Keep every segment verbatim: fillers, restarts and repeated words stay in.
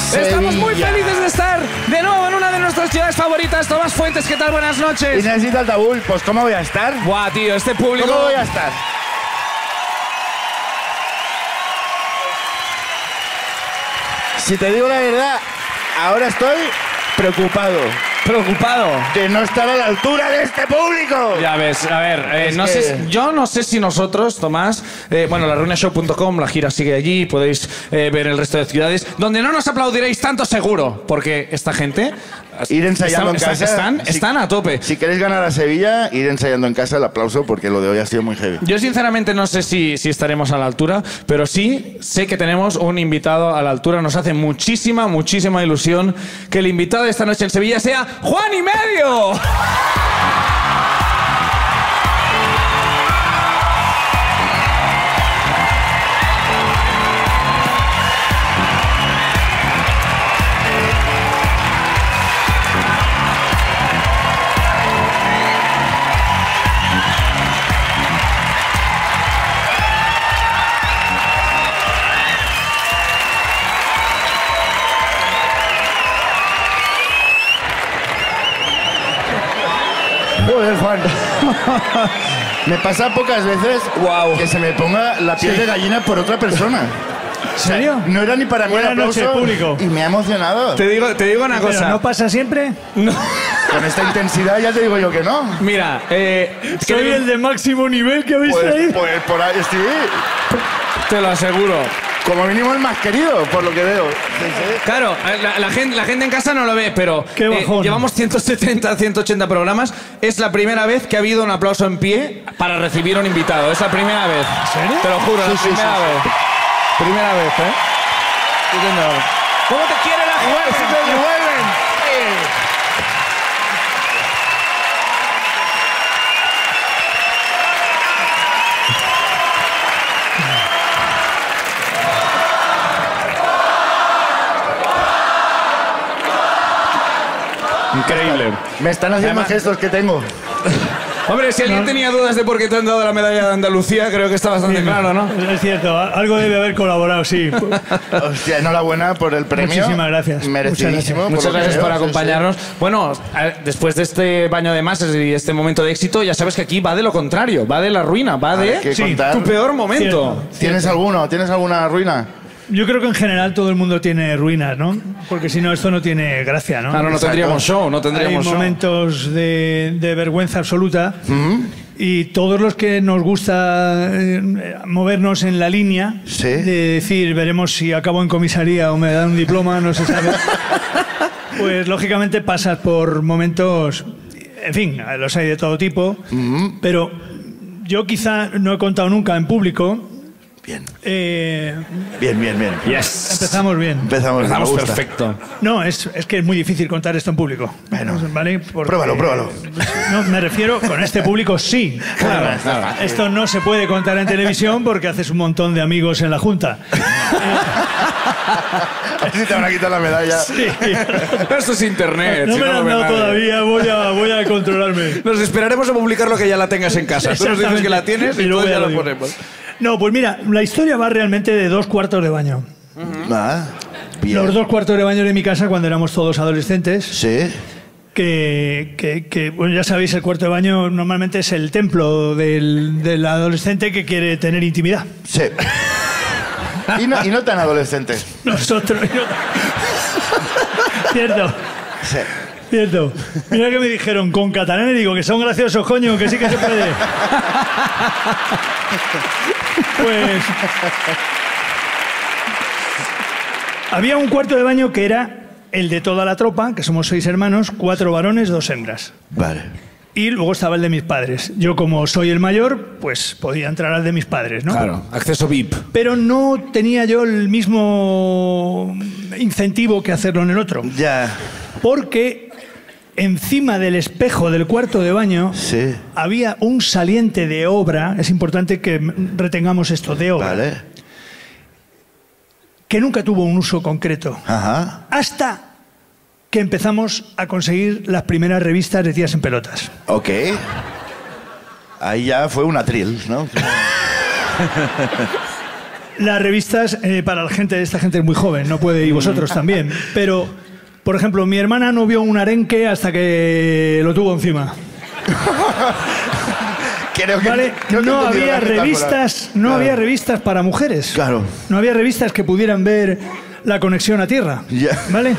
Sevilla. Estamos muy felices de estar de nuevo en una de nuestras ciudades favoritas. Tomás Fuentes, ¿qué tal? Buenas noches. Y necesita el tabú. Pues ¿cómo voy a estar? Buah, tío, este público... ¿Cómo voy a estar? Si te digo la verdad, ahora estoy preocupado. Preocupado. De no estar a la altura de este público. Ya ves, a ver, eh, Es no que- sé, yo no sé si nosotros, Tomás, eh, bueno, la ruina show punto com, la gira sigue allí, podéis eh, ver el resto de ciudades, donde no nos aplaudiréis tanto seguro, porque esta gente... Ir ensayando están, en casa. Están, Si- están a tope. Si queréis ganar a Sevilla, ir ensayando en casa el aplauso porque lo de hoy ha sido muy heavy. Yo sinceramente no sé si, si estaremos a la altura, pero sí sé que tenemos un invitado a la altura. Nos hace muchísima, muchísima ilusión que el invitado de esta noche en Sevilla sea Juan y Medio. Joder, Juan. Me pasa pocas veces Guau. que se me ponga la piel de gallina por otra persona. ¿En serio? No era ni para mí el Buenas aplauso noches, público. y me ha emocionado. Te digo, te digo una ¿Pero cosa. no pasa siempre? No. Con esta intensidad ya te digo yo que no. Mira, eh, Soy creo- el de máximo nivel que habéis Pues, traído. pues por ahí sí. te lo aseguro. Como mínimo el más querido, por lo que veo. Sí, sí. Claro, la, la gente, la gente en casa no lo ve, pero Qué eh, bajón. llevamos ciento setenta, ciento ochenta programas. Es la primera vez que ha habido un aplauso en pie para recibir a un invitado. Es la primera vez. ¿En serio? Te lo juro, Sí, la sí, primera sí, vez. Primera vez, ¿eh? Sí, señor. ¿Cómo te quiere la gente? Y vuelven. Increíble. Me están haciendo Además- gestos que tengo. Hombre, si alguien tenía dudas de por qué te han dado la medalla de Andalucía, creo que está bastante claro, ¿no? Es cierto, algo debe haber colaborado, sí. Hostia, enhorabuena por el premio. Muchísimas gracias. Merecidísimo. por Muchas lo que gracias veo, por sí, sí. acompañarnos. Bueno, a- después de este baño de masas y este momento de éxito, ya sabes que aquí va de lo contrario, va de la ruina, va Hay de que Sí, contar. tu peor momento. Cierto. ¿Tienes alguno? ¿Tienes alguna ruina? Yo creo que en general todo el mundo tiene ruinas, ¿no? Porque si no, esto no tiene gracia, ¿no? Claro, no Exacto. tendríamos show, no Hay tendríamos show. momentos de, de vergüenza absoluta y todos los que nos gusta eh, movernos en la línea Sí. de decir, veremos si acabo en comisaría o me dan un diploma, no se sabe. Pues lógicamente pasas por momentos, en fin, los hay de todo tipo, pero yo quizá no he contado nunca en público. Bien. eh, Bien, bien, bien. Yes. empezamos bien. Empezamos, Empezamos me gusta. perfecto. No, es, es que es muy difícil contar esto en público. Bueno, ¿vale? Porque- pruébalo, pruébalo. No, me refiero, con este público sí. Claro, claro. Esto no se puede contar en televisión porque haces un montón de amigos en la Junta. A ver si te van a quitar la medalla. Sí. Esto es internet. No si me la lo han ve dado nadie. todavía, voy a, voy a controlarme. Nos esperaremos a publicar lo que ya la tengas en casa. Tú nos dices que la tienes y, Y luego luego ya ya lo lo digo. ponemos. No, pues mira, la historia va realmente de dos cuartos de baño. Ah, bien. Los dos cuartos de baño de mi casa cuando éramos todos adolescentes. Sí. Que, que, que, bueno, ya sabéis, el cuarto de baño normalmente es el templo del, del adolescente que quiere tener intimidad. Sí. Y no, y no tan adolescente. Nosotros... Cierto, Sí. cierto. Mira que me dijeron con catalán y digo que son graciosos, coño, que sí que se puede. Pues... Había un cuarto de baño que era el de toda la tropa, que somos seis hermanos, cuatro varones, dos hembras. Vale. Y luego estaba el de mis padres. Yo, como soy el mayor, pues podía entrar al de mis padres, ¿no? Claro, acceso V I P. Pero no tenía yo el mismo incentivo que hacerlo en el otro. Ya. Porque encima del espejo del cuarto de baño Sí. había un saliente de obra, es importante que retengamos esto, de obra, Vale. que nunca tuvo un uso concreto. Ajá. Hasta que empezamos a conseguir las primeras revistas de tías en pelotas. Ok. Ahí ya fue un atril, ¿no? Las revistas, eh, para la gente, esta gente es muy joven, no puede, y vosotros también. Pero, por ejemplo, mi hermana no vio un arenque hasta que lo tuvo encima. Creo que, ¿Vale? creo que No he entendido había la metáfora. revistas, no Claro. había revistas para mujeres. Claro. No había revistas que pudieran ver la conexión a tierra. Ya. ¿Vale?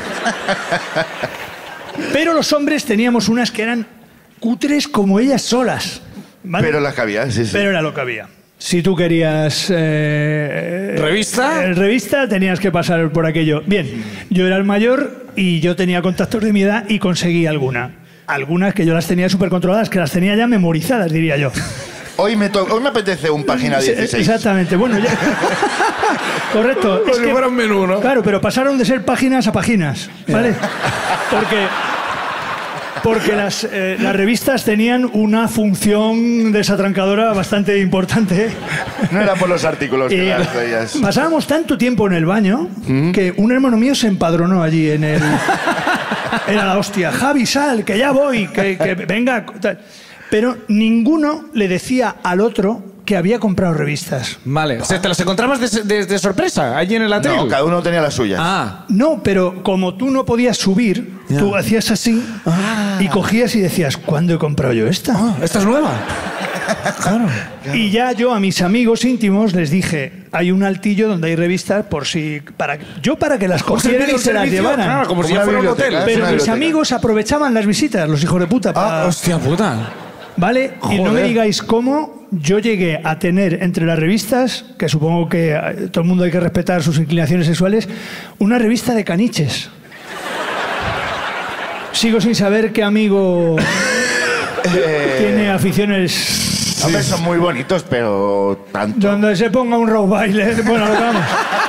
Pero los hombres teníamos unas que eran cutres como ellas solas. ¿Vale? Pero las que había, sí, sí. Pero era lo que había. Si tú querías... eh, ¿Revista? eh, revista, tenías que pasar por aquello. Bien, yo era el mayor y yo tenía contactos de mi edad y conseguí alguna. Algunas que yo las tenía súper controladas, que las tenía ya memorizadas, diría yo. Hoy me, to- hoy me apetece un página Sí, dieciséis. exactamente, bueno, ya... Correcto. Como es si que- fuera un menú, ¿no? Claro, pero pasaron de ser páginas a páginas, ¿vale? Porque... Porque las, eh, las revistas tenían una función desatrancadora bastante importante. No era por los artículos que Y las veías. pasábamos tanto tiempo en el baño que un hermano mío se empadronó allí en el... Era la hostia, Javi, sal, que ya voy, que, que venga... tal. Pero ninguno le decía al otro que había comprado revistas. Vale. O sea, ¿te las encontrabas de, de- de sorpresa allí en el atril? No, cada uno tenía las suyas. Ah. No, pero como tú no podías subir, Ya. tú hacías así y cogías y decías, ¿cuándo he comprado yo esta? Ah, ¿esta es nueva? Claro. Y ya yo a mis amigos íntimos les dije, hay un altillo donde hay revistas por si... Para, yo para que las cogieran y Un se las servicio, llevaran. Claro, como si Como ya una fuera un biblioteca, hotel. ¿eh? Pero una mis biblioteca. amigos aprovechaban las visitas, los hijos de puta. pa- Ah, hostia puta. ¿Vale? Y no me Joder. digáis cómo yo llegué a tener entre las revistas, que supongo que eh, todo el mundo hay que respetar sus inclinaciones sexuales, una revista de caniches. Sigo sin saber qué amigo Eh, tiene aficiones Hombre, son muy bonitos, pero tanto. donde se ponga un rock baile. Bueno, lo que vamos.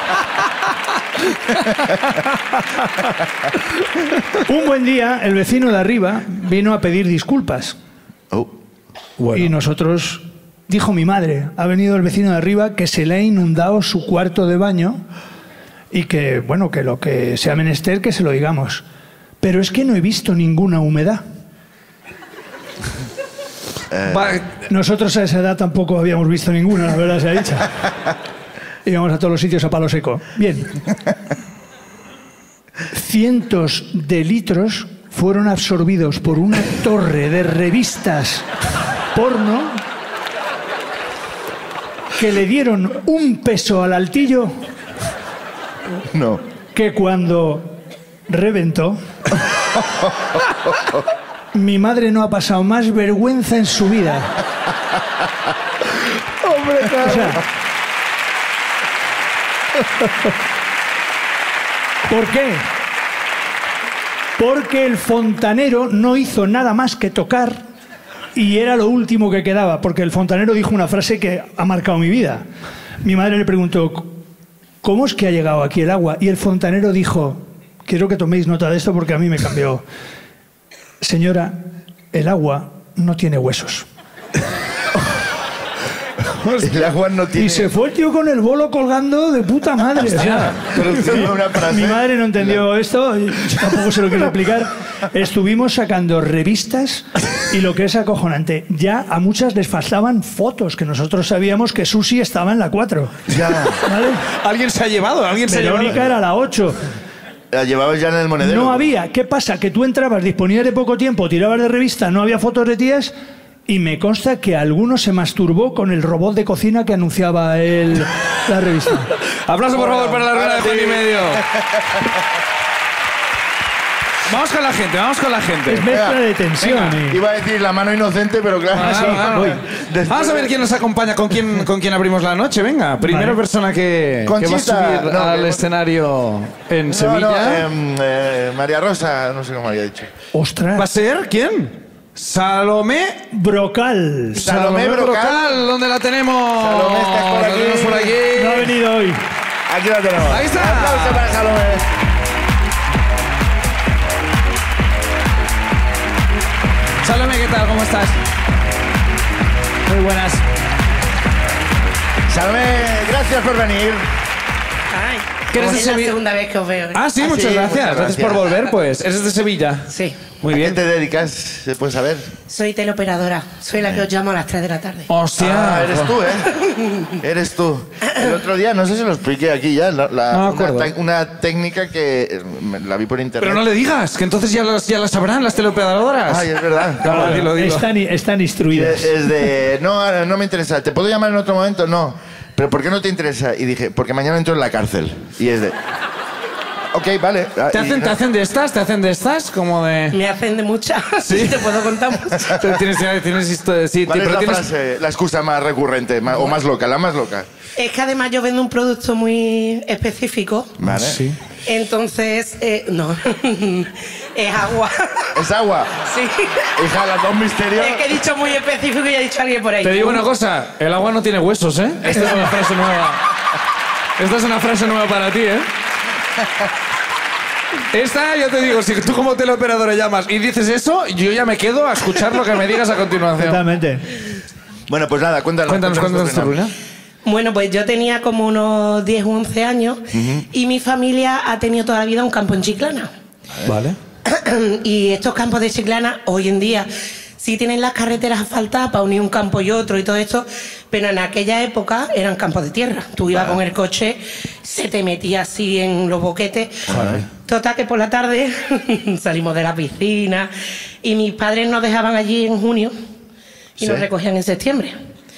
Un buen día, el vecino de arriba vino a pedir disculpas. Oh. Y nosotros, dijo mi madre, ha venido el vecino de arriba que se le ha inundado su cuarto de baño y que, bueno, que lo que sea menester que se lo digamos. Pero es que no he visto ninguna humedad. Va- Nosotros a esa edad tampoco habíamos visto ninguna, la verdad sea dicha. Íbamos a todos los sitios a palo seco. Bien. Cientos de litros fueron absorbidos por una torre de revistas porno que le dieron un peso al altillo No. que cuando reventó, mi madre no ha pasado más vergüenza en su vida. Hombre, claro. O sea, ¿por qué? Porque el fontanero no hizo nada más que tocar y era lo último que quedaba, porque el fontanero dijo una frase que ha marcado mi vida. Mi madre le preguntó, ¿cómo es que ha llegado aquí el agua? Y el fontanero dijo, quiero que toméis nota de esto porque a mí me cambió. Señora, el agua no tiene huesos. El agua no tiene... Y se fue el tío con el bolo colgando de puta madre. O sea, Traduciendo una frase. mi madre no entendió esto, y yo tampoco se lo quiero explicar. Estuvimos sacando revistas y lo que es acojonante, ya a muchas les faltaban fotos, que nosotros sabíamos que Susi estaba en la cuatro. Ya. ¿Vale? Alguien se ha llevado, alguien se ha llevado. Verónica era la ocho. La llevabas ya en el monedero. No había. ¿Qué pasa? Que tú entrabas, disponías de poco tiempo, tirabas de revista, no había fotos de tías y me consta que alguno se masturbó con el robot de cocina que anunciaba el, la revista. Aplauso, por favor, para la rueda de Juan y medio. Vamos con la gente, vamos con la gente. Es mezcla de tensión. Venga. y- Iba a decir la mano inocente, pero claro. Ah, sí. claro, Voy. claro. Después Vamos a ver de- quién nos acompaña, con quién, con quién abrimos la noche. Venga, primera Vale. persona que, que va a Conchita, subir no, al que- escenario en No, Sevilla. no, em, eh, María Rosa, no sé cómo había dicho. Ostras. ¿Va a ser quién? Salomé. Brocal. Salomé Brocal. ¿Dónde la tenemos? Salomé, estás por La aquí. tenemos por aquí. No ha venido hoy. Aquí la tenemos. Ahí está. Un aplauso para Salomé. Salomé, ¿qué tal? ¿Cómo estás? Muy buenas. Salomé, gracias por venir. Ay, ¿Que eres de Es la Sevilla? segunda vez que os veo. ¿eh? Ah, sí, Ah, muchas sí, gracias. muchas Gracias por gracias. volver, pues. Eres de Sevilla. Sí. Muy ¿A qué bien. te dedicas? ¿Se puede saber? Soy teleoperadora. Soy la que os llamo a las tres de la tarde. Hostia. Ah, eres tú, ¿eh? Eres tú. El otro día, no sé si lo expliqué aquí ya, la, la- No me una, acuerdo. te- una técnica que eh, me- la vi por internet. Pero no le digas, que entonces ya las, ya las sabrán las teleoperadoras. Ay, es verdad. Claro, dilo, dilo. Están, están Es, instruidas. es de, no, ahora no me interesa. ¿Te puedo llamar en otro momento? No. ¿Pero por qué no te interesa? Y dije, porque mañana entro en la cárcel. Y es de... Ok, vale. Ah, ¿Te y- hacen, ¿Te hacen de estas? ¿Te hacen de estas? Como de... Me hacen de muchas. Sí. Te puedo contar muchas. Tienes, tienes historia, sí, ¿Cuál es pero la tienes... frase, la excusa más recurrente ma- o más loca, la más loca? Es que además yo vendo un producto muy específico. Vale. Sí. Entonces, eh, no. Es agua. ¿Es agua? Sí. Hija, las dos misterios. Es que he dicho muy específico y ha dicho alguien por ahí. Te digo una cosa, el agua no tiene huesos, ¿eh? Esta es una frase nueva. Esta es una frase nueva para ti, ¿eh? Esta, yo te digo, si tú como teleoperadora llamas y dices eso, yo ya me quedo a escuchar lo que me digas a continuación. Totalmente. Bueno, pues nada, cuéntanos. Cuéntanos, cuéntanos tu ruina. ruina. Bueno, pues yo tenía como unos diez u once años y mi familia ha tenido toda la vida un campo en Chiclana. Vale. Y estos campos de Chiclana, hoy en día, sí tienen las carreteras asfaltadas para unir un campo y otro y todo esto, pero en aquella época eran campos de tierra. Tú ibas con el coche, se te metía así en los boquetes. Total, que por la tarde salimos de la piscina y mis padres nos dejaban allí en junio y Sí. nos recogían en septiembre.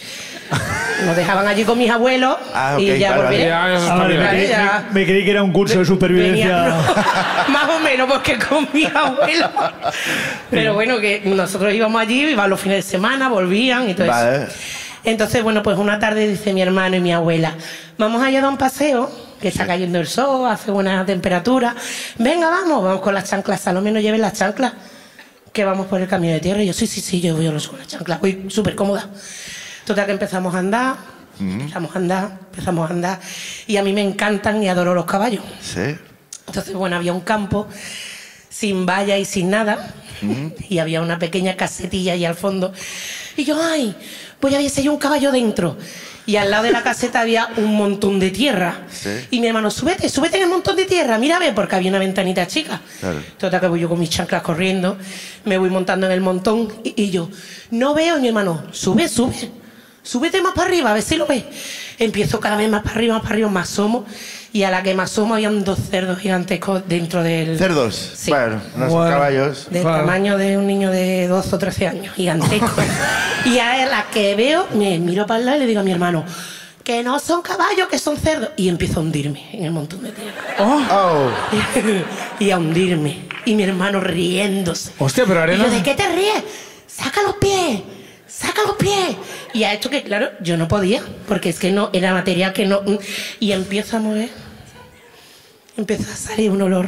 Nos dejaban allí con mis abuelos Ah, ok, y ya vale, volvían. Ya, eso Ah, está vale, bien. me, Vale, creí, ya. me- me creí que era un curso de supervivencia. Venía- no, más o menos, porque con mis abuelos. Pero bueno, que nosotros íbamos allí, iban los fines de semana, volvían y todo Vale. eso. Entonces, bueno, pues una tarde dice mi hermano y mi abuela, vamos allá a dar un paseo, que está cayendo el sol, hace buena temperatura. Venga, vamos, vamos con las chanclas, a lo menos lleven las chanclas, que vamos por el camino de tierra. Y yo, sí, sí, sí, yo voy a los con las chanclas, voy súper cómoda. Total, que empezamos a andar, empezamos a andar, empezamos a andar, y a mí me encantan y adoro los caballos. Sí. Entonces, bueno, había un campo sin valla y sin nada, y había una pequeña casetilla ahí al fondo. Y yo, ay, pues había yo un caballo dentro. Y al lado de la caseta había un montón de tierra. Sí. Y mi hermano, súbete, súbete en el montón de tierra, mira a ver, porque había una ventanita chica. Claro. Total, que voy yo con mis chanclas corriendo, me voy montando en el montón, y, y yo, no veo, y mi hermano, sube, sube. Súbete más para arriba, a ver si lo ves. Empiezo cada vez más para arriba, más para arriba, más asomo. Y a la que más asomo habían dos cerdos gigantescos dentro del... ¿Cerdos? Sí. Bueno, no son Bueno. caballos. Del Claro. tamaño de un niño de doce o trece años, gigantesco. Y a la que veo, me miro para el lado y le digo a mi hermano, que no son caballos, que son cerdos. Y empiezo a hundirme en el montón de tierra. Oh. Y a hundirme. Y mi hermano riéndose. Hostia, pero Y arena... yo, ¿de qué te ríes? Saca los pies, saca los pies. Y a esto que, claro, yo no podía, porque es que no, era material que no... Y empiezo a mover. Empieza a salir un olor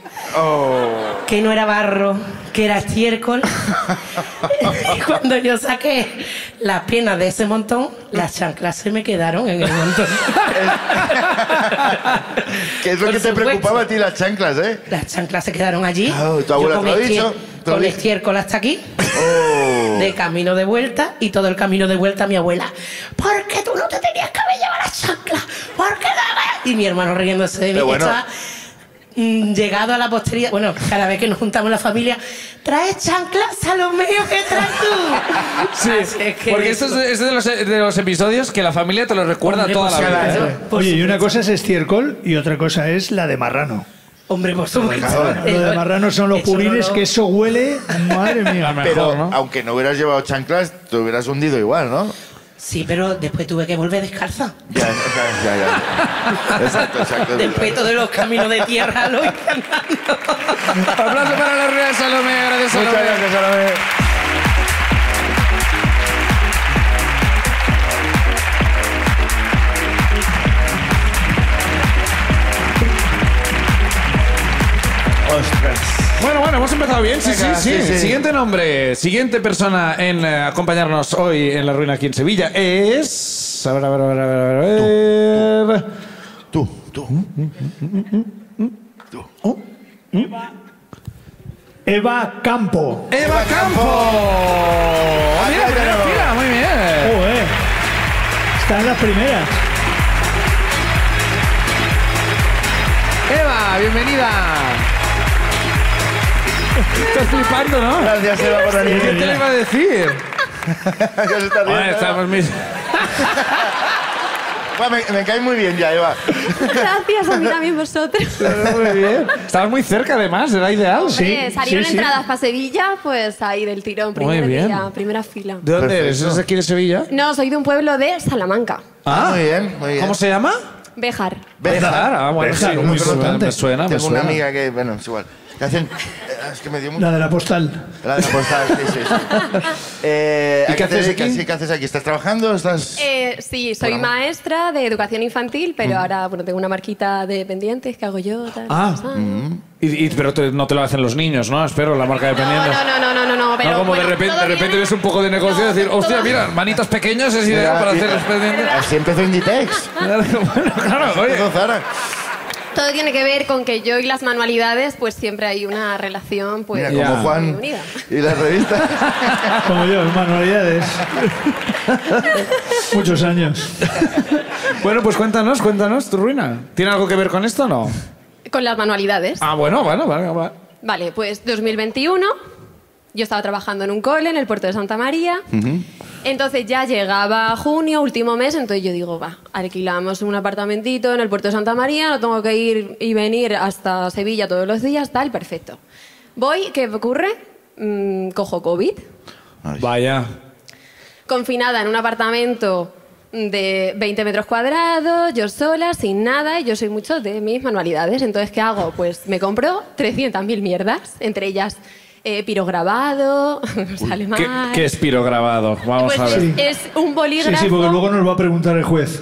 Oh. que no era barro, que era estiércol. Y cuando yo saqué las piernas de ese montón, las chanclas se me quedaron en el montón. ¿Qué es lo Por que te supuesto. preocupaba a ti las chanclas, eh? Las chanclas se quedaron allí. Claro, tu Yo abuela con te lo ha estier- dicho, te lo Con dice. estiércol hasta aquí. Oh. De camino de vuelta, y todo el camino de vuelta mi abuela, ¿por qué tú no te tenías que haber llevado las chanclas? ¿Por qué no? Y mi hermano riéndose de mí, Pero que bueno. estaba mm, llegado a la posteridad. Bueno, cada vez que nos juntamos la familia, ¿traes chanclas a los medios que traes tú? Sí, Así es que porque esto es, de, es de los, de los episodios que la familia te lo recuerda Hombre, toda pues, la vida. claro. ¿eh? Por Oye, y una supuesto. cosa es estiércol y otra cosa es la de marrano. Hombre, por supuesto. Lo de marrano son los Eso no purines, lo- que eso huele, madre mía. Mejor, Pero ¿no? aunque no hubieras llevado chanclas, te hubieras hundido igual, ¿no? Sí, pero después tuve que volver descalza. Ya, ya, ya. ya. Exacto, exacto. Después todos los caminos de tierra lo hice andando. Aplauso para la ruina de Salomé, gracias Salomé. Muchas gracias, Salomé. Ostras. Bueno, bueno, hemos empezado bien, sí, Venga, sí, sí, sí, sí. Siguiente nombre, siguiente persona en eh, acompañarnos hoy en La Ruina aquí en Sevilla es... A ver, a ver, a ver, a ver, a ver... Tú, tú. Eva Campo. ¡Eva Campo! Oh, mira, Ahí primera tenemos. fila, muy bien. Joder. Está en las primeras. Eva, bienvenida. Estás flipando, ¿no? Gracias, Eva, por venir. ¿Qué te lo iba a decir? Ya se está riendo, Bueno, estamos mis... Buah, me, me cae muy bien ya, Eva. Gracias, a mí también vosotros. Muy bien. Estabas muy cerca, además, era ideal. Hombre, salieron sí, sí. entradas para Sevilla, pues ahí del tirón, Muy primer bien. día, primera fila. ¿De dónde eres? Perfecto. ¿Eres de aquí de Sevilla? No, soy de un pueblo de Salamanca, Ah, muy bien, muy bien. ¿Cómo se llama? Béjar. Béjar. Ah, bueno, Béjar, sí, muy me suena, importante. me suena, me Tengo una suena. amiga que, bueno, es igual. Que hacen... eh, Es que me dio mucho... La de la postal. La de la postal, sí, sí, sí. Eh, ¿Y ¿a qué te haces dedicas? aquí? Sí, ¿qué haces aquí? ¿Estás trabajando? ¿Estás...? Eh, sí, soy Programa. maestra de educación infantil, pero ahora bueno, tengo una marquita de pendientes que hago yo. Tal, Ah. tal. Y, y- pero te- no te lo hacen los niños, ¿no? Espero, la marca de No, pendientes. no, no, no, no, no, no, pero No, como bueno, de repente, todo de repente viene- ves un poco de negocio y No, decir, hostia, todo- mira, manitas pequeñas es idea Mira, para y- hacer los pendientes. Así empezó Inditex. Claro, bueno, claro, oye. Empezó Zara. Todo tiene que ver con que yo y las manualidades, pues siempre hay una relación, pues. Mira, como Ya. Juan muy unida. y las revistas. Como yo, manualidades. Muchos años. Bueno, pues cuéntanos, cuéntanos tu ruina. ¿Tiene algo que ver con esto o no? Con las manualidades. Ah, bueno, bueno, vale, vale. Vale, pues dos mil veintiuno, yo estaba trabajando en un cole en el puerto de Santa María. Entonces ya llegaba junio, último mes, entonces yo digo, va, alquilamos un apartamentito en el puerto de Santa María, no tengo que ir y venir hasta Sevilla todos los días, tal, perfecto. Voy, ¿qué ocurre? Mm, cojo COVID, Vaya. confinada en un apartamento de veinte metros cuadrados, yo sola, sin nada, y yo soy mucho de mis manualidades. Entonces, ¿qué hago? Pues me compro trescientas mil mierdas, entre ellas eh, pirograbado, sale mal. ¿Qué, qué es pirograbado? Vamos Pues a ver. es, es un bolígrafo. Sí, sí, porque luego nos va a preguntar el juez.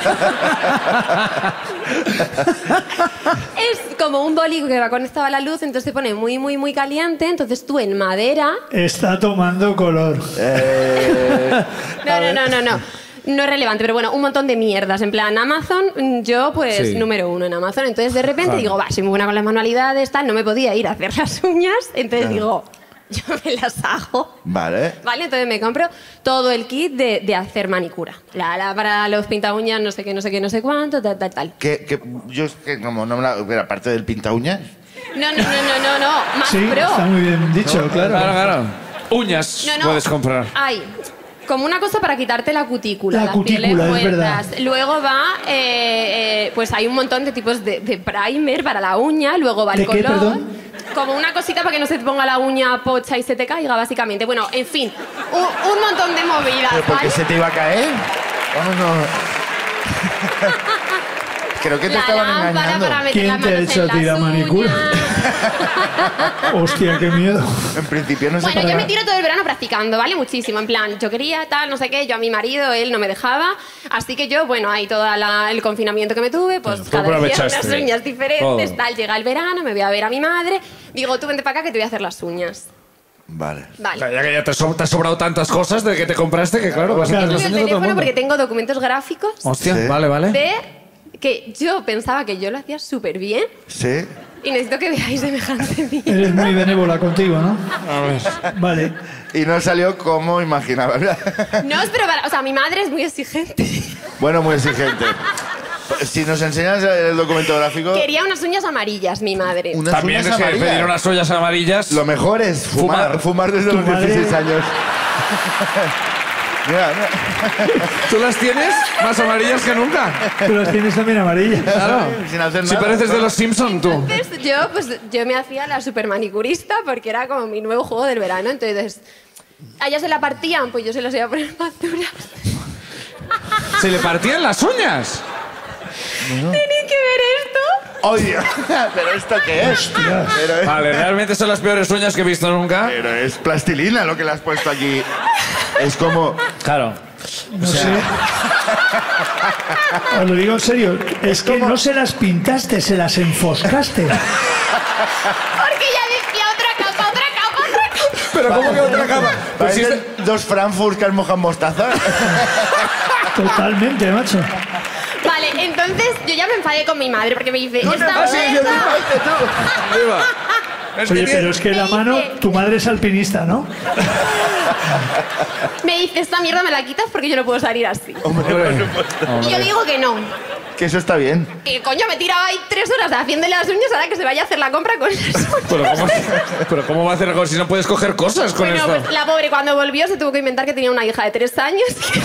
Es como un bolígrafo que va conectado a la luz, entonces se pone muy, muy, muy caliente. Entonces tú en madera. Está tomando color. Eh, No, no, no, no, no. No es relevante, pero bueno, un montón de mierdas. En plan, Amazon, yo pues Sí. número uno en Amazon. Entonces de repente Claro. digo, va, soy muy buena con las manualidades, tal, no me podía ir a hacer las uñas. Entonces digo, yo me las hago. vale. Vale, entonces me compro todo el kit de, de hacer manicura. La, la para los pinta uñas, no sé qué, no sé qué, no sé cuánto, tal, tal, tal. Que, que yo es que como no me la... Pero aparte del pinta uñas... No, no, no, no, no, no, más Sí, pro. está muy bien dicho, claro. Claro, claro. Uñas No, no. puedes comprar. Hay como una cosa para quitarte la cutícula, La las cutícula, pieles es muertas. verdad. Luego va, eh, eh, pues hay un montón de tipos de, de primer para la uña. Luego va el ¿De qué, color. perdón? Como una cosita para que no se te ponga la uña pocha y se te caiga, básicamente. Bueno, en fin, un, un montón de movidas, ¿Pero por qué ¿vale? se te iba a caer? Vamos, no... Creo que te La estaban lámpara engañando. para meter ¿Quién las te ha manos hecho en a ti la las manicura? uñas. Hostia, qué miedo. En principio no sé Bueno, para... yo me tiro todo el verano practicando, ¿vale? Muchísimo. En plan, yo quería tal, no sé qué, yo a mi marido, él no me dejaba. Así que yo, bueno, ahí todo el confinamiento que me tuve, pues Tú cada día unas aprovechaste. uñas diferentes, Todo. tal. Llega el verano, me voy a ver a mi madre. Digo, tú vente para acá que te voy a hacer las uñas. Vale. Vale. Ya que ya te, so- te has sobrado tantas cosas de que te compraste que, claro, vas a Claro. hacer Tengo las el uñas de todo el teléfono mundo. porque tengo documentos gráficos Hostia, Sí. vale, vale. de que yo pensaba que yo lo hacía súper bien Sí. y necesito que veáis semejante mía. Eres muy benévola contigo, ¿no? A ver. Vale. Y no salió como imaginaba. No, pero para, o sea, mi madre es muy exigente. Bueno, muy exigente. Si nos enseñas el documento gráfico, Quería unas uñas amarillas, mi madre. unas También uñas es que amarillas. pedir unas ollas amarillas. Lo mejor es fumar, Fumar. fumar desde Tu los madre- dieciséis años. Mira, mira. ¿Tú las tienes más amarillas que nunca? Tú las tienes también amarillas. Claro. Sin hacer Si nada. pareces de los Simpson, tú. Entonces yo, pues, yo me hacía la super manicurista porque era como mi nuevo juego del verano. Entonces, a ellas se la partían, pues yo se las iba a poner más duras. ¿Se le partían las uñas? ¿Tenéis que ver esto? Oye, ¿pero esto qué es? Pero es, Vale, realmente son las peores uñas que he visto nunca. pero es plastilina lo que le has puesto aquí. Es como... Claro. No sé. Os lo digo en serio. Es que no se las pintaste, se las enfoscaste. Porque ya decía otra capa, otra capa, otra capa. Pero ¿cómo que otra cama? Pues si Parecen este- dos Frankfurt que han mojado en mostaza. Totalmente, macho. Vale, entonces yo ya me enfadé con mi madre porque me dice, esta Ah, sí, sí, mierda- Ahí va. Es que Oye, tiene- pero es que la mano, tu madre es alpinista, ¿no? me dice, esta mierda me la quitas porque yo no puedo salir así. Hombre, por Hombre. supuesto. Y yo digo que no. Que eso está bien. Que coño, me tiraba ahí tres horas haciéndole las uñas, ahora que se vaya a hacer la compra con las uñas. Pero ¿cómo, pero ¿cómo va a hacer algo si no puedes coger cosas con Bueno, esto? pues la pobre cuando volvió se tuvo que inventar que tenía una hija de tres años.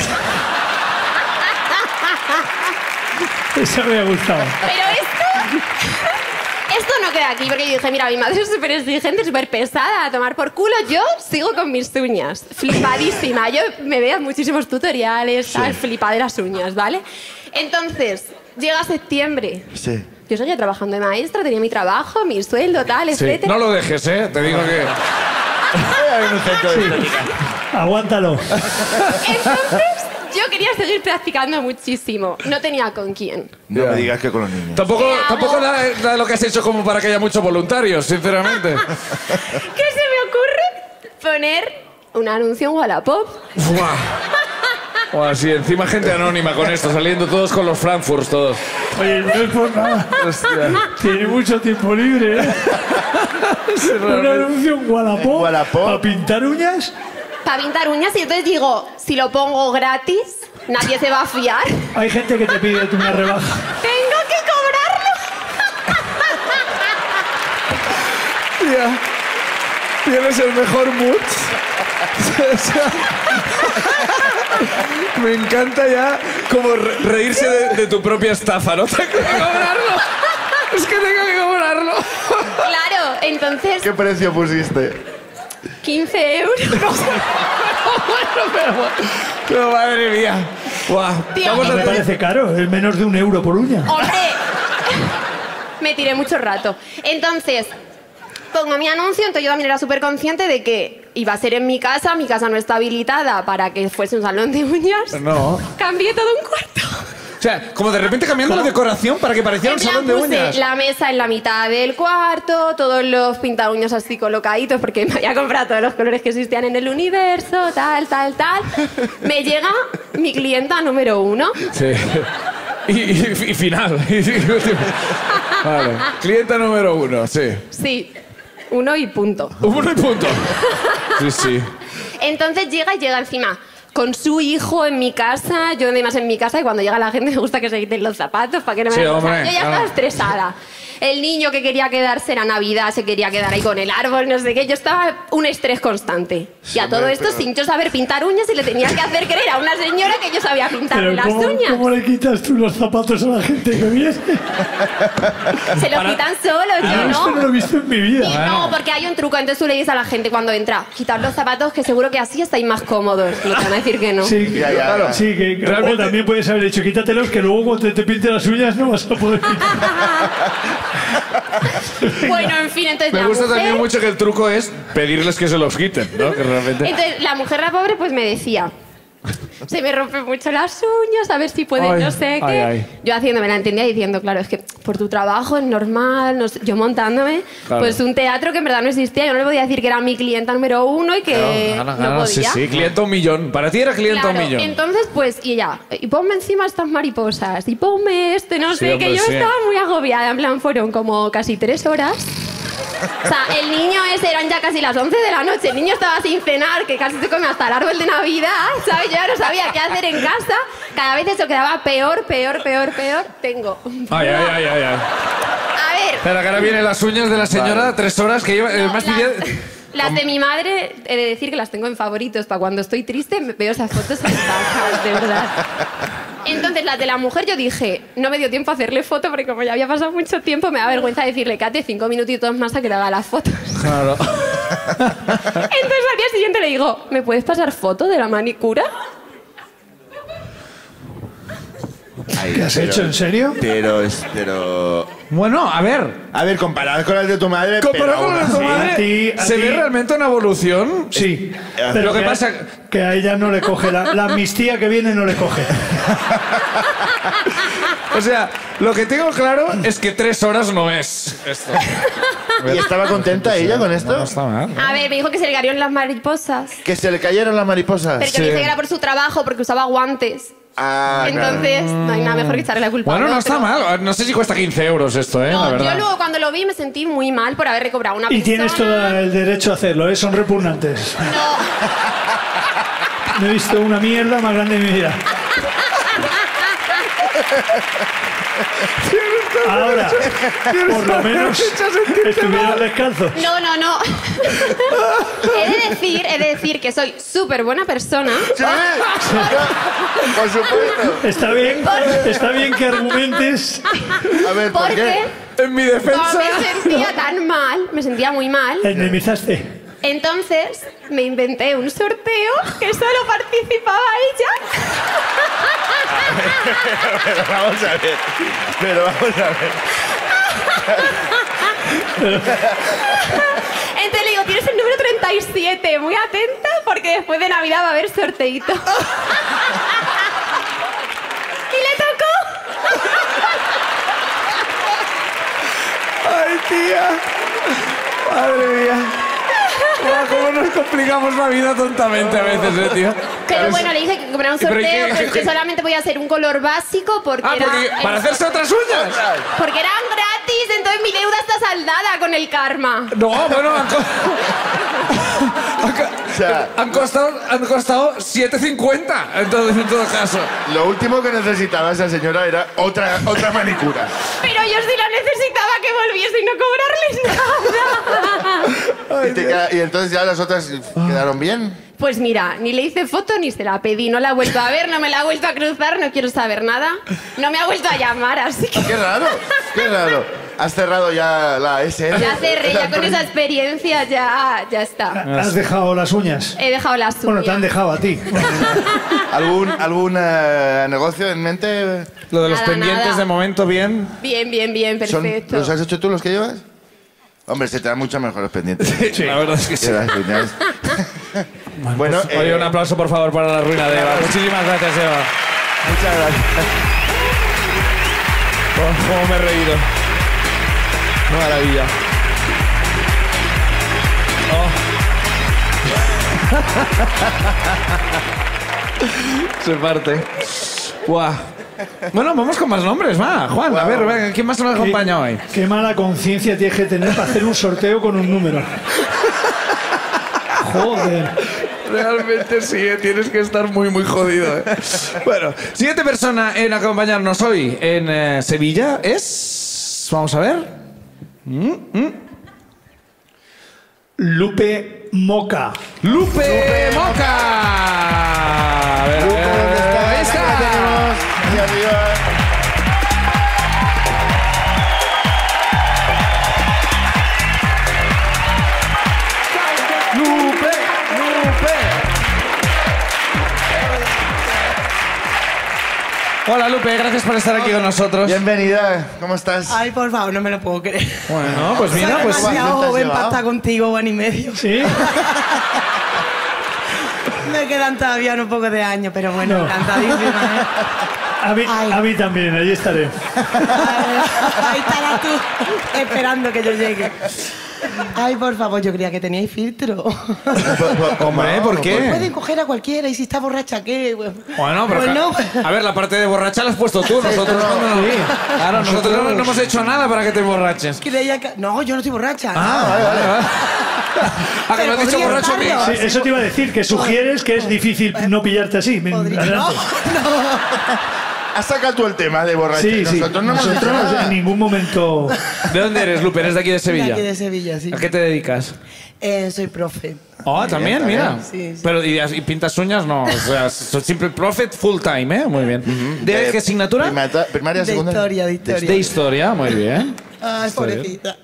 Eso me ha gustado. Pero esto... Esto no queda aquí, porque yo dije, mira, mi madre es súper exigente, súper pesada, a tomar por culo. Yo sigo con mis uñas, flipadísima. Yo me veo muchísimos tutoriales, tal, flipa de las uñas, ¿vale? Entonces, llega septiembre. Sí. Yo seguía trabajando de maestra, tenía mi trabajo, mi sueldo, tal, Sí. etcétera. No lo dejes, ¿eh? Te digo que... Hay un centro de estética. Aguántalo. Entonces, yo quería seguir practicando muchísimo. No tenía con quién. No Ya. me digas que con los niños. Tampoco, ¿Qué hago? tampoco da, da lo que has hecho como para que haya muchos voluntarios, sinceramente. ¿Qué se me ocurre? Poner un anuncio en Wallapop. Buah. Buah, sí, encima gente anónima con esto, saliendo todos con los Frankfurts, todos. Oye, no es por nada. Hostia. Tiene mucho tiempo libre, ¿eh? Un anuncio en Wallapop. En Wallapop. ¿Para pintar uñas? Para pintar uñas y entonces digo, si lo pongo gratis, nadie se va a fiar. Hay gente que te pide una rebaja. Tengo que cobrarlo. Tía, tienes el mejor mood. O sea, me encanta ya como re- reírse de, de tu propia estafa, ¿no? Tengo que cobrarlo. Es que tengo que cobrarlo. Claro, entonces ¿Qué precio pusiste? quince euros. Bueno, pero, pero madre mía. Buah, Tío, vamos No a me parece caro, es menos de un euro por uña. Hombre, me tiré mucho rato. Entonces, pongo mi anuncio, entonces yo también era súper consciente de que iba a ser en mi casa, mi casa no está habilitada para que fuese un salón de uñas. No. Cambié todo un cuarto. O sea, como de repente cambiando la decoración para que pareciera un En plan, salón de puse uñas. la mesa en la mitad del cuarto, todos los pinta uñas así colocaditos porque me había comprado todos los colores que existían en el universo, tal, tal, tal. Me llega mi clienta número uno. Sí. Y, y- y final. Vale. Clienta número uno, sí. Sí, uno y punto. Uno y punto. Sí, sí. Entonces llega y llega encima con su hijo en mi casa, yo además en mi casa, y cuando llega la gente me gusta que se quiten los zapatos para que no me Sí, vean. O sea, hombre, yo ya claro. estaba estresada. El niño que quería quedarse era Navidad, se quería quedar ahí con el árbol, no sé qué. Yo estaba un estrés constante. Y a todo hombre, esto pero- sin yo saber pintar uñas y le tenía que hacer creer a una señora que yo sabía pintarle Pero las ¿cómo, uñas. ¿cómo le quitas tú los zapatos a la gente que viene? Se los quitan solos, yo Yo esto no lo he no. visto en mi Y vida. no, porque hay un truco. Entonces tú le dices a la gente cuando entra, quitar los zapatos que seguro que así estáis más cómodos. No te van a decir que no. Sí, Ya, ya, claro. ya. Sí, que que- Realmente- o también puedes haber dicho, quítatelos que luego cuando te, te pinte las uñas no vas a poder quitar. Bueno, en fin, entonces Me la gusta mujer... también mucho que el truco es pedirles que se los quiten, ¿no? Que realmente... Entonces, la mujer, la pobre, pues me decía, se me rompen mucho las uñas, a ver si puede, Ay, no sé qué. ay, ay. Yo haciéndome la entendía diciendo, claro, es que por tu trabajo es normal, no sé, yo montándome, Claro. pues un teatro que en verdad no existía. Yo no le podía decir que era mi clienta número uno y que Gana, no gana, podía. sí, sí, cliente un millón. Para ti era cliente Claro, un millón. entonces, pues, y ella, y ponme encima estas mariposas, y ponme este, no Sí, sé, hombre, que yo sí. estaba muy agobiada. En plan, fueron como casi tres horas. O sea, el niño ese eran ya casi las once de la noche. El niño estaba sin cenar, que casi se come hasta el árbol de Navidad, ¿sabes? Yo ya no sabía qué hacer en casa. Cada vez eso quedaba peor, peor, peor, peor. Tengo. Ay, ay, ay, ay, ay. A ver. Espera, que ahora vienen las uñas de la señora, tres horas que lleva... no, más las, diría- las de mi madre, he de decir que las tengo en favoritos. Para cuando estoy triste, me veo esas fotos en casa, de verdad. Entonces, las de la mujer, yo dije, no me dio tiempo a hacerle foto porque como ya había pasado mucho tiempo, me da vergüenza decirle, Kate, cinco minutitos más a que le haga las fotos. Claro. Entonces, al día siguiente le digo, ¿me puedes pasar foto de la manicura? Ay, ¿Qué has pero- hecho? ¿En serio? Pero, es- pero... Bueno, a ver. A ver, comparado con las de tu madre... Comparado pero con aún la de tu así- madre, a ti- a ¿se ti- ve realmente una evolución? Sí. Eh, Pero lo que que pasa- que a ella no le coge. La, la amnistía que viene no le coge. O sea, lo que tengo claro es que tres horas no es esto. ¿Y estaba contenta ella con esto? No está mal. A ver, me dijo que se le cayeron las mariposas. Que se le cayeron las mariposas. Pero que Sí. me dice que era por su trabajo, porque usaba guantes. Ah, claro. Entonces, no hay nada mejor que echarle la culpa Bueno, al no otro. está mal. No sé si cuesta quince euros esto, ¿eh? la No, verdad. yo luego cuando lo vi me sentí muy mal por haber recobrado una Y tienes todo persona. el derecho a hacerlo, ¿eh? Son repugnantes. No he visto una mierda más grande en mi vida. Ahora, por lo menos estuvieron descalzos. No, no, no. He de decir, he de decir que soy súper buena persona. Sí, por supuesto. Está bien, está bien que argumentes. A ver, ¿por Porque qué? En mi como defensa... me sentía tan mal, me sentía muy mal. Enemizaste. Entonces me inventé un sorteo que solo participaba ella. Pero vamos a ver. Pero vamos a ver. Entonces le digo, tienes el número treinta y siete, muy atenta porque después de Navidad va a haber sorteito. Y le tocó. ¡Ay, tía! ¡Madre mía! Buah, ¿cómo nos complicamos la vida tontamente a veces, eh, tío? Pero bueno, le dije que comprara un ¿Pero y sorteo, qué- pues, qué- que solamente podía ser un color básico porque, Ah, porque era, para hacerse otras uñas. porque eran gratis, entonces mi deuda está saldada con el karma. No, bueno, han, co- han co- O sea, han costado, han costado siete cincuenta en todo, en todo caso. lo último que necesitaba esa señora era otra, otra manicura. Pero yo sí la necesitaba que volviese y no cobrarles nada. Y, te queda- y entonces ya las otras quedaron bien. Pues mira, ni le hice foto ni se la pedí, no la he vuelto a ver, no me la ha vuelto a cruzar, no quiero saber nada. No me ha vuelto a llamar, así que... Qué raro, qué raro. Has cerrado ya la S N. Ya cerré, ya con esa experiencia ya, ya está. ¿Has dejado las uñas? He dejado las Bueno, te han uñas. dejado a ti. ¿Algún, algún eh, negocio en mente? Lo de los Nada, pendientes nada. de momento, bien. Bien, bien, bien, ¿Son- perfecto. ¿Los has hecho tú los que llevas? Hombre, se te dan muchos mejores pendientes. Sí, la verdad es que sí. Que las uñas. Bueno, Pues, oye, eh, un aplauso, por favor, para la ruina de Eva. Muchísimas gracias, Eva. muchas gracias. Oh, cómo me he reído. Qué maravilla. Oh. Se parte. Buah. Bueno, vamos con más nombres, va. Juan, a ver, venga, ¿quién más nos acompaña hoy? Qué mala conciencia tienes que tener para hacer un sorteo con un número. Joder. Realmente sí, eh, tienes que estar muy, muy jodido. eh. Bueno, siguiente persona en acompañarnos hoy en eh, Sevilla es... Vamos a ver. Mm, mm. Lupe Moca. Lupe Moca. A ver, a ver, ¿Dónde está? ahí Aquí está. la tenemos. Aquí arriba. Lupe, Lupe. Hola Lupe, gracias por estar aquí con nosotros. Bienvenida, ¿cómo estás? Ay, por favor, no me lo puedo creer. Bueno, pues mira, pues ¿cuánto demasiado te has joven llevado? para estar contigo, buen y medio. ¿Sí? Me quedan todavía unos pocos de años, pero bueno, No. encantadísima. ¿eh? A mí, Ay. a mí también, allí estaré. Ahí estarás tú, esperando que yo llegue. Ay, por favor, yo creía que teníais filtro. Hombre, ¿por qué? Pueden coger a cualquiera y si está borracha, ¿qué? Bueno, pero Pues no. a ver, la parte de borracha la has puesto tú, nosotros no, no, claro, nosotros no, no hemos hecho nada para que te emborraches. Creía que... No, yo no estoy borracha. Ah, vale, vale, vale. Ah, que me has dicho podría borracho a mí. estarlo. Sí, eso te iba a decir, que sugieres que es difícil no pillarte así. Ven, Podría- No, adelante. ¿Has sacado tú el tema de borracho? Sí, sí. Nosotros no hemos dicho Nosotros nada. en ningún momento... ¿De dónde eres, Lupe? ¿Eres de aquí de de Sevilla? aquí de Sevilla, sí. ¿A qué te dedicas? Eh, soy profe. Oh, también, mira. Sí, sí. Pero, ¿y, y pintas uñas? No, o sea, soy simple profit full time, ¿eh? Muy bien. ¿De Eh, qué asignatura? primata- Primaria, De segunda. historia, de historia. De historia, muy bien. Ay, Está bien. pobrecita.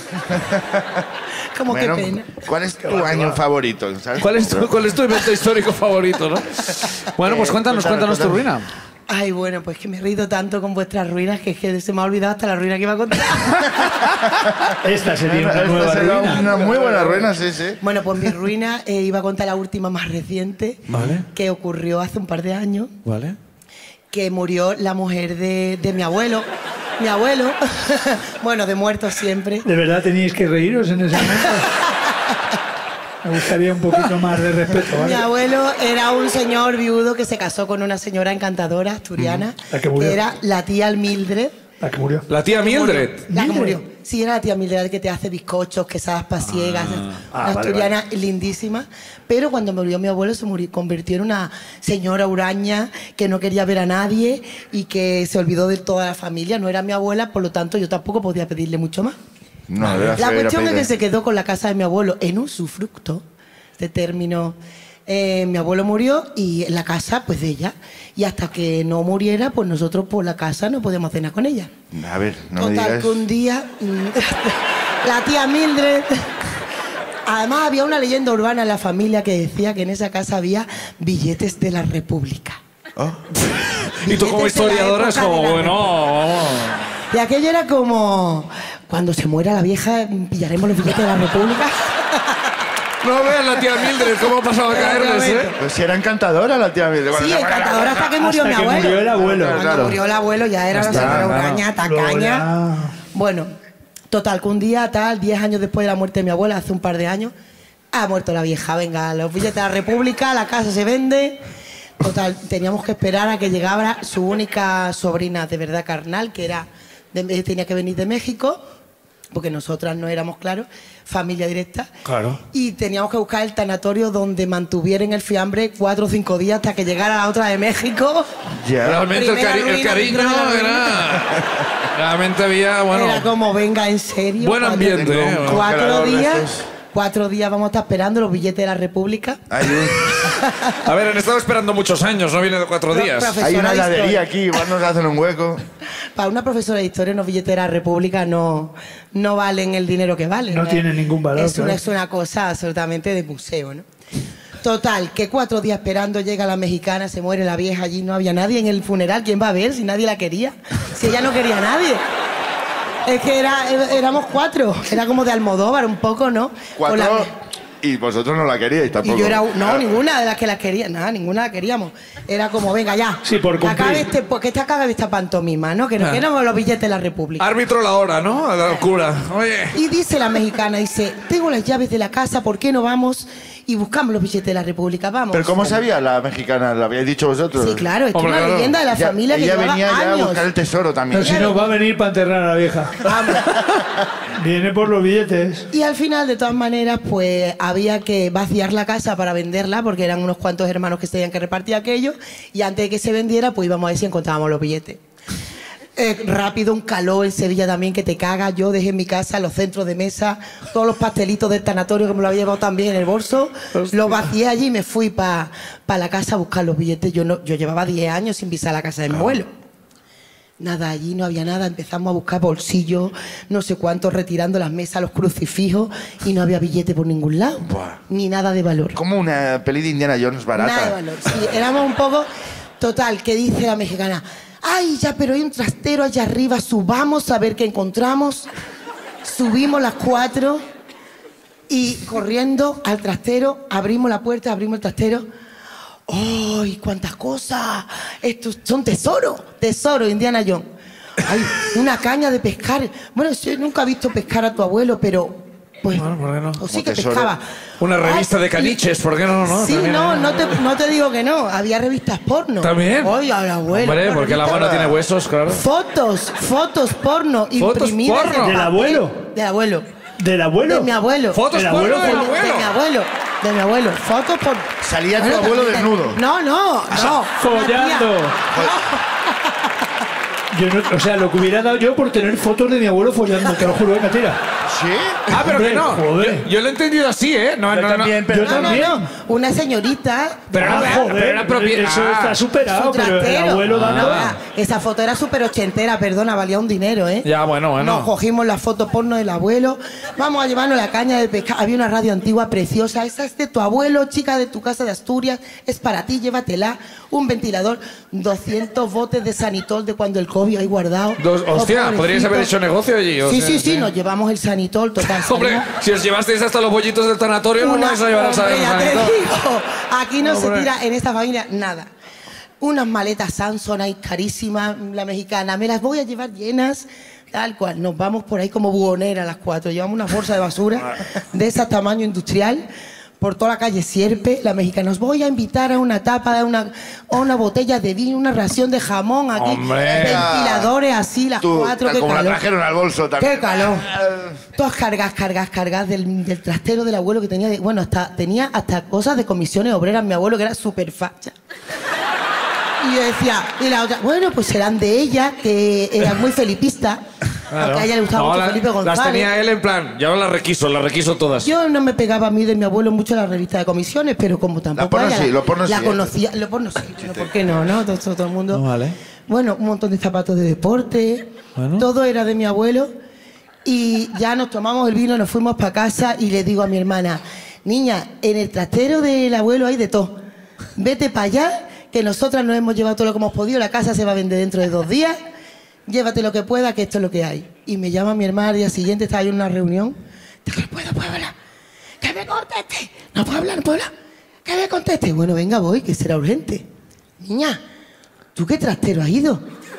Como Bueno, qué pena. ¿cuál es tu año favorito? ¿sabes? ¿Cuál es, tu, ¿Cuál es tu evento histórico favorito, no? Bueno, pues Eh, cuéntanos, cuéntanos, cuéntanos tu ruina. Ay, bueno, pues que me he reído tanto con vuestras ruinas que, es que se me ha olvidado hasta la ruina que iba a contar. Esta sería una Esta nueva será ruina. una muy buena ruina, sí, sí. Bueno, pues mi ruina eh, iba a contar la última más reciente Vale. que ocurrió hace un par de años, Vale. que murió la mujer de, de mi abuelo. Mi abuelo, bueno, de muertos siempre. ¿De verdad teníais que reíros en ese momento? Me gustaría un poquito más de respeto, Mi ¿vale? abuelo era un señor viudo que se casó con una señora encantadora asturiana, La que murió. era la tía Mildred. La que murió. La tía Mildred. La que Mildred. murió. Sí, era la tía Mildred que te hace bizcochos, quesadas pasiegas, Ah, una vale, asturiana lindísima. Pero cuando murió mi abuelo se murió, convirtió en una señora huraña que no quería ver a nadie y que se olvidó de toda la familia. No era mi abuela, por lo tanto yo tampoco podía pedirle mucho más. No, era La feo ir a cuestión es que pedirle. se quedó con la casa de mi abuelo en usufructo. Este término. Eh, mi abuelo murió y en la casa, pues de ella. Y hasta que no muriera, pues nosotros por la casa no podíamos cenar con ella. A ver, no me Total, digas. que un día mm, la tía Mildred. Además, había una leyenda urbana en la familia que decía que en esa casa había billetes de la República. Oh. Y tú como Billetes de la historiadora es época como, de la bueno, vamos. Y aquello era como. Cuando se muera la vieja, pillaremos los billetes de la República. No veas la tía Mildred cómo ha pasado a caerles, ¿eh? Pues si era encantadora la tía Mildred. Sí, encantadora hasta que murió Hasta mi que abuelo. murió el abuelo. Cuando Claro. murió el abuelo ya era Ya la está, señora claro. huraña, Luego tacaña. ya- Bueno, total, que un día, tal, diez años después de la muerte de mi abuela, hace un par de años, ha muerto la vieja. Venga, los billetes de la República, la casa se vende. Total, teníamos que esperar a que llegara su única sobrina de verdad carnal, que era de- tenía que venir de México, porque nosotras no éramos, claro, familia directa. Claro. Y teníamos que buscar el tanatorio donde mantuvieran el fiambre cuatro o cinco días hasta que llegara la otra de México. Ya. Realmente el, Primera cari- el ruina, cariño primera ruina. era... Realmente había, bueno... Era como, venga, en serio. Buen Cuatro- ambiente, ¿eh? Un Cuatro congelador de días, estos. cuatro días vamos a estar esperando los billetes de la República. Hay, un- A ver, han estado esperando muchos años, no viene de cuatro Pro- días. profe- hay una Profesora de heladería historia. aquí, igual nos hacen un hueco. Para una profesora de historia, unos billetes de la República no, no valen el dinero que valen. No tienen ningún valor, Es una, claro. es una cosa absolutamente de museo, ¿no? Total, que cuatro días esperando llega la mexicana, se muere la vieja allí, no había nadie en el funeral. ¿Quién va a ver si nadie la quería? Si ella no quería a nadie. Es que era, éramos cuatro, era como de Almodóvar un poco, ¿no? Con la- Cuatro. Y vosotros no la queríais tampoco. y yo era, un- no, Ah. ninguna de las que las quería, nada, ninguna la queríamos. Era como, venga, ya. Sí, por que acabe cumplir. este, porque esta acabe esta pantomima, ¿no? Que nos Ah. queremos los billetes de la República. Árbitro la hora, ¿no? A la locura. Oye... Y dice la mexicana, dice, tengo las llaves de la casa, ¿por qué no vamos y buscamos los billetes de la República? Vamos. Pero ¿cómo sabía la mexicana? ¿Lo habíais dicho vosotros? Sí, claro, esto es Hombre, una claro. leyenda de la Ya- familia que ella llevaba venía ya a años. buscar el tesoro también. Pero si no, va a venir para enterrar a la vieja. Vamos. Viene por los billetes. Y al final, de todas maneras, pues había que vaciar la casa para venderla, porque eran unos cuantos hermanos que se tenían que repartir aquello, y antes de que se vendiera, pues íbamos a ver si encontrábamos los billetes. Eh, rápido, un calor en Sevilla también que te caga. Yo dejé en mi casa los centros de mesa, todos los pastelitos del tanatorio que me lo había llevado también en el bolso. Los vacié allí y me fui para la casa a buscar los billetes. Yo, no, yo llevaba diez años sin pisar la casa de mi abuelo. Nada, allí no había nada. Empezamos a buscar bolsillos, no sé cuántos, retirando las mesas, los crucifijos, y no había billete por ningún lado. Buah. Ni nada de valor. Como una peli de Indiana Jones barata. Nada de valor. Sí, éramos un poco. Total, que dice la mexicana, ay, ya, pero hay un trastero allá arriba, subamos a ver qué encontramos. Subimos las cuatro y corriendo al trastero, abrimos la puerta, abrimos el trastero. ¡Ay, cuántas cosas! Estos son tesoros, tesoros, Indiana Jones. Ay, una caña de pescar. Bueno, yo nunca he visto pescar a tu abuelo, pero pues, Bueno, ¿por qué no? o sí Como que tesoro. pescaba. Una revista Ay, de caniches, ¿por qué no? no? Sí, También, no, ¿eh? no te, no te digo que no. Había revistas porno. ¿También? Oye, al abuelo. Hombre, una porque el revista- abuelo tiene huesos, claro. Fotos, fotos porno Fotos imprimidas. porno. en ¿Del papel. abuelo? Del abuelo. ¿Del abuelo? De mi abuelo. Fotos El porno abuelo del De, abuelo. de mi abuelo. De mi abuelo. Fotos por. Salía tu Bueno, abuelo también- desnudo. No, no, no. Follando. Yo no, o sea, lo que hubiera dado yo por tener fotos de mi abuelo follando, te lo juro, venga, tira. ¿Sí? Ah, pero que no. Joder. Yo, yo lo he entendido así, ¿eh? No, Yo no, no. también, pero- No, no, también. no. Una señorita. Pero no, Ah, era- joder, pero era propiedad. Eso está Ah. superado, Su pero el trastero. abuelo dando... No, esa foto era súper ochentera, perdona, valía un dinero, ¿eh? Ya, bueno, bueno. Nos cogimos la foto porno del abuelo, vamos a llevarnos la caña de pescado. Había una radio antigua preciosa, esa es de tu abuelo, chica de tu casa de Asturias, es para ti, llévatela. Un ventilador, doscientos botes de sanitol de cuando el COVID ahí guardado. Dos- Oh, hostia, pobrecito. podríais haber hecho negocio allí. o Sí, sea, sí, sí, nos llevamos el sanitol total. Hombre, salimos- si os llevasteis hasta los bollitos del tanatorio, no una- vais a llevar al hombre, ya te sanito. digo, aquí no se Hombre. tira en esta familia nada. Unas maletas Samsonite carísimas, la mexicana, me las voy a llevar llenas, tal cual. Nos vamos por ahí como buhonera las cuatro. Llevamos una bolsa de basura de ese tamaño industrial. por toda la calle Sierpe, la mexicana, os voy a invitar a una tapa, a una, a una botella de vino, una ración de jamón aquí, ¡Hombre! ventiladores así, las Tú, cuatro, qué como la calor. trajeron al bolso también. ¡Qué calor! Todas cargas, cargas, cargas del, del trastero del abuelo que tenía... de- bueno, hasta tenía hasta cosas de comisiones obreras, mi abuelo, que era súper facha. Y yo decía, y la otra, bueno, pues serán de ella, que era muy felipista, porque a ella le gustaba No, mucho la- Felipe González. las tenía él en plan, yo las requiso, las requiso todas. Yo no me pegaba a mí de mi abuelo mucho la revista de comisiones, pero como tampoco porno ella sí, la, lo porno la sí, ¿eh? conocía, lo porno sí, bueno, ¿por qué no? no? Todo, todo, todo el mundo. No, vale. Bueno, un montón de zapatos de deporte, Bueno. todo era de mi abuelo. Y ya nos tomamos el vino, nos fuimos para casa y le digo a mi hermana, niña, en el trastero del abuelo hay de todo. Vete para allá, que nosotras nos hemos llevado todo lo que hemos podido, la casa se va a vender dentro de dos días, llévate lo que pueda, que esto es lo que hay. Y me llama mi hermana al día siguiente, estaba yo en una reunión, que no puedo, puedo hablar, que me conteste, no puedo hablar, no puedo hablar, que me conteste. Bueno, venga, voy, que será urgente. Niña, ¿tú qué trastero has ido?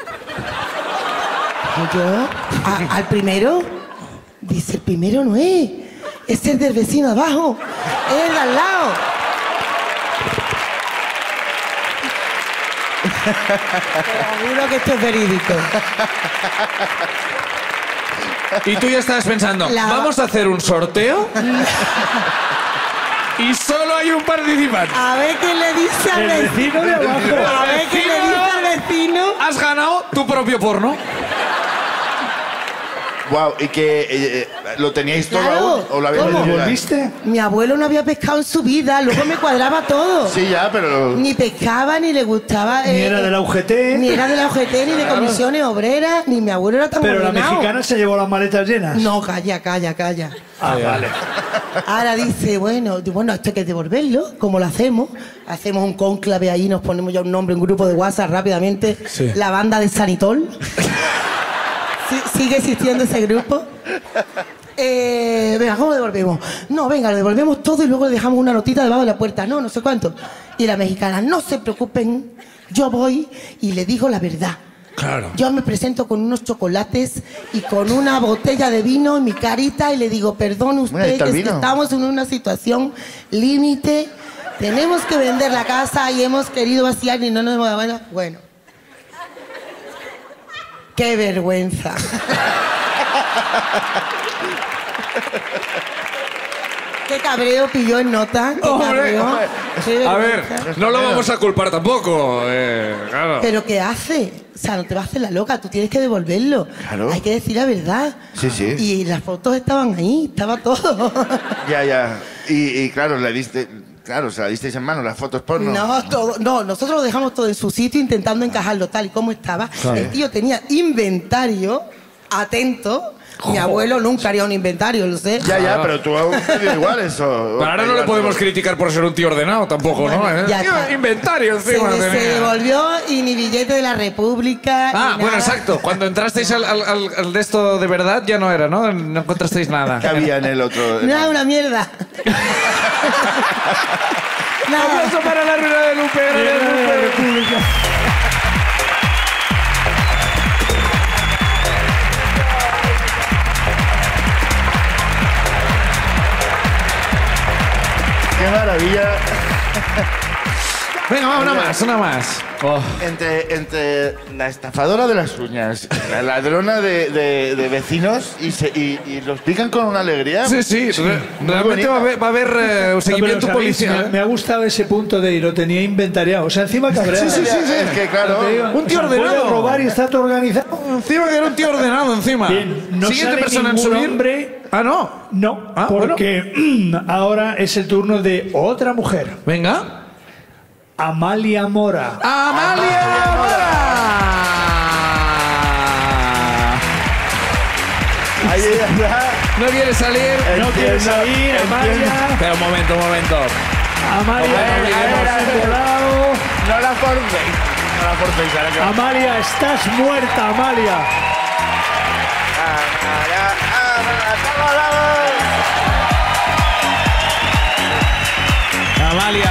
Y yo, a- al primero, dice, el primero no es, es el del vecino abajo, es el de al lado. Te juro que esto es verídico. Y tú ya estabas pensando, La- vamos a hacer un sorteo y solo hay un participante. A ver qué le dice al El vecino. vecino de abajo. A ver qué le dice al vecino. Has ganado tu propio porno. Wow, ¿y que eh, eh, lo teníais todo Claro. aún? ¿O lo habéis ¿Cómo? vendido? ¿Volviste? Mi abuelo no había pescado en su vida, luego me cuadraba todo. Sí, ya, pero... Ni pescaba, ni le gustaba. Ni eh, era de la U G T. Ni era de la U G T, ni de comisiones obreras, ni mi abuelo era tan Pero la ordenado. mexicana se llevó las maletas llenas. No, calla, calla, calla. Ah, vale. Ahora dice, bueno, di- bueno, esto hay que devolverlo. ¿Cómo lo hacemos? Hacemos un cónclave ahí, nos ponemos ya un nombre, un grupo de WhatsApp rápidamente. Sí. La banda de Sanitol. Sí, sigue existiendo ese grupo. Eh, venga, ¿cómo lo devolvemos? No, venga, lo devolvemos todo y luego le dejamos una notita debajo de la puerta. No, no sé cuánto. Y la mexicana, no se preocupen, yo voy y le digo la verdad. Claro. Yo me presento con unos chocolates y con una botella de vino en mi carita y le digo, perdón Bueno, ahí usted, está que el es que vino. estamos en una situación límite, tenemos que vender la casa y hemos querido vaciar y no nos hemos dado cuenta. Bueno. ¡Qué vergüenza! ¡Qué cabreo pilló en nota! ¡Qué Hombre, cabreo! hombre. ¡Qué A ver, vergüenza! no lo vamos a culpar tampoco. eh, claro. ¿Pero qué hace? O sea, no te vas a hacer la loca, tú tienes que devolverlo. Claro. Hay que decir la verdad. Sí, sí. Y las fotos estaban ahí, estaba todo. Ya, ya. Y, y claro, le diste... Claro, se la disteis en mano, las fotos porno. No, todo, no, nosotros lo dejamos todo en su sitio intentando encajarlo tal y como estaba. El tío tenía inventario, atento. Mi abuelo nunca haría un inventario, lo sé. Ya, ya, pero tú aún te dio igual eso. Pero ahora no le podemos criticar por ser un tío ordenado tampoco, Bueno, ¿no? ya Tío, está. inventario Se, encima. se tenía. devolvió y ni billete de la República. Ah, ni bueno, nada. exacto. Cuando entrasteis al, al- al- al de esto de verdad ya no era, ¿no? No encontrasteis nada. ¿Qué había en el otro? No era una mierda. Nada. Aplauso para la ruina de Lupe. gracias, Lupe. ¡Qué maravilla! Venga, va, una más, una más. Oh. Entre, entre la estafadora de las uñas, la ladrona de, de- de vecinos y, se- y, y los pican con una alegría. Sí, sí, re- realmente bonita. va a haber, va a haber, eh, un No, seguimiento pero, ¿sabéis? policial. Me, ¿eh? me ha gustado ese punto de y lo tenía inventariado. O sea, encima cabreado. Sí, sí, sí, Es que claro. Te digo, Un tío o sea, ordenado. puede robar y está todo organizado. Encima que era un tío ordenado, encima. Bien, no Siguiente sale persona en ningún subir. hombre. Ah, no. No, Ah, porque ahora es el turno de otra mujer. Venga. Amalia Mora. ¡Amalia Mora! Ahí está. ¿No quiere salir? No quiere salir, Amalia. Pero un momento, un momento. Amalia, A ver, a ver, hemos a ver. volado. No la forcéis. No la forcéis, ahora que va. Amalia, estás muerta, Amalia. Amara, amara, vámonos. Amalia.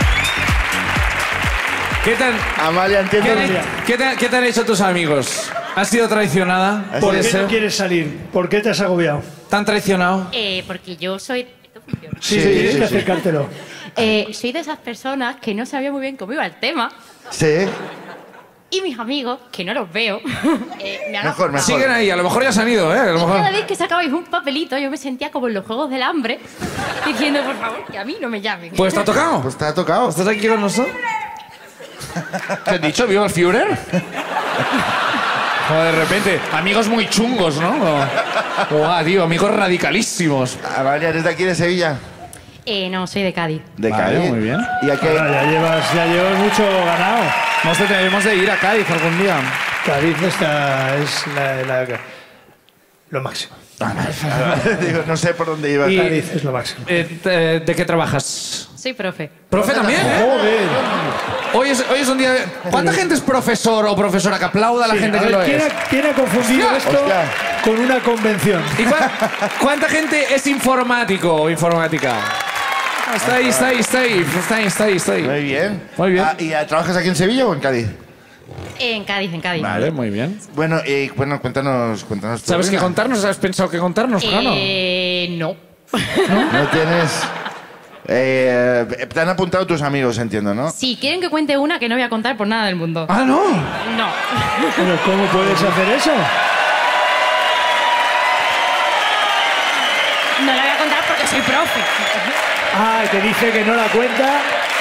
¿Qué te han, Amalia, qué, entiendo. han- qué te, qué te han hecho tus amigos? ¿Has sido traicionada? Así ¿Por ¿Puede qué ser? no quieres salir? ¿Por qué te has agobiado? ¿Te han traicionado? Eh, porque yo soy Esto funciona. Sí, sí, Sí, tienes sí, que sí. acercártelo. Eh, soy de esas personas que no sabía muy bien cómo iba el tema Sí. y mis amigos, que no los veo, eh, me han Mejor, mejor. Siguen ahí, a lo mejor ya se han ido, ¿eh? A lo Y mejor... cada vez que sacabais un papelito, yo me sentía como en los Juegos del Hambre, diciendo, por favor, que a mí no me llamen. Pues te ha tocado. Pues te ha tocado. ¿Estás aquí con nosotros? ¿Qué has dicho? ¿Viva el Führer? Joder, de repente, amigos muy chungos, ¿no? Guau, tío, amigos radicalísimos. Ah, vale, ¿eres de aquí, de Sevilla? Eh, no, soy de Cádiz. De Vale, Cádiz. muy bien. ¿Y a qué? Bueno, ya llevas, ya llevas mucho ganado. Nos tenemos de ir a Cádiz algún día. Cádiz está, es la, la- lo máximo. Digo, no sé por dónde iba. Y- Cádiz es lo máximo. Eh, te- ¿De qué trabajas? Soy profe. ¿Profe también? ¿eh? Joder. Hoy es, hoy es un día... ¿Cuánta gente es profesor o profesora? Que aplauda a la Sí, gente a que ver, lo ¿quién, es. ha, quién ha confundido Hostia, esto hostia. con una convención? ¿Y cua- cuánta gente es informático o informática? Está ahí, está ahí, está ahí, está ahí, está ahí, está ahí. Muy bien. Muy bien. Ah, ¿y ah, trabajas aquí en Sevilla o en Cádiz? En Cádiz, en Cádiz. Vale, muy bien. Bueno, y bueno, cuéntanos, cuéntanos tu ¿Sabes qué ruina. contarnos? ¿Has pensado qué contarnos, Jano? Eh, no. No tienes... Eh, te han apuntado tus amigos, entiendo, ¿no? Si quieren que cuente una que no voy a contar por nada del mundo. Ah, no. No. ¿Pero cómo puedes hacer eso? No la voy a contar porque soy profe. Ah, que dice que no la cuenta.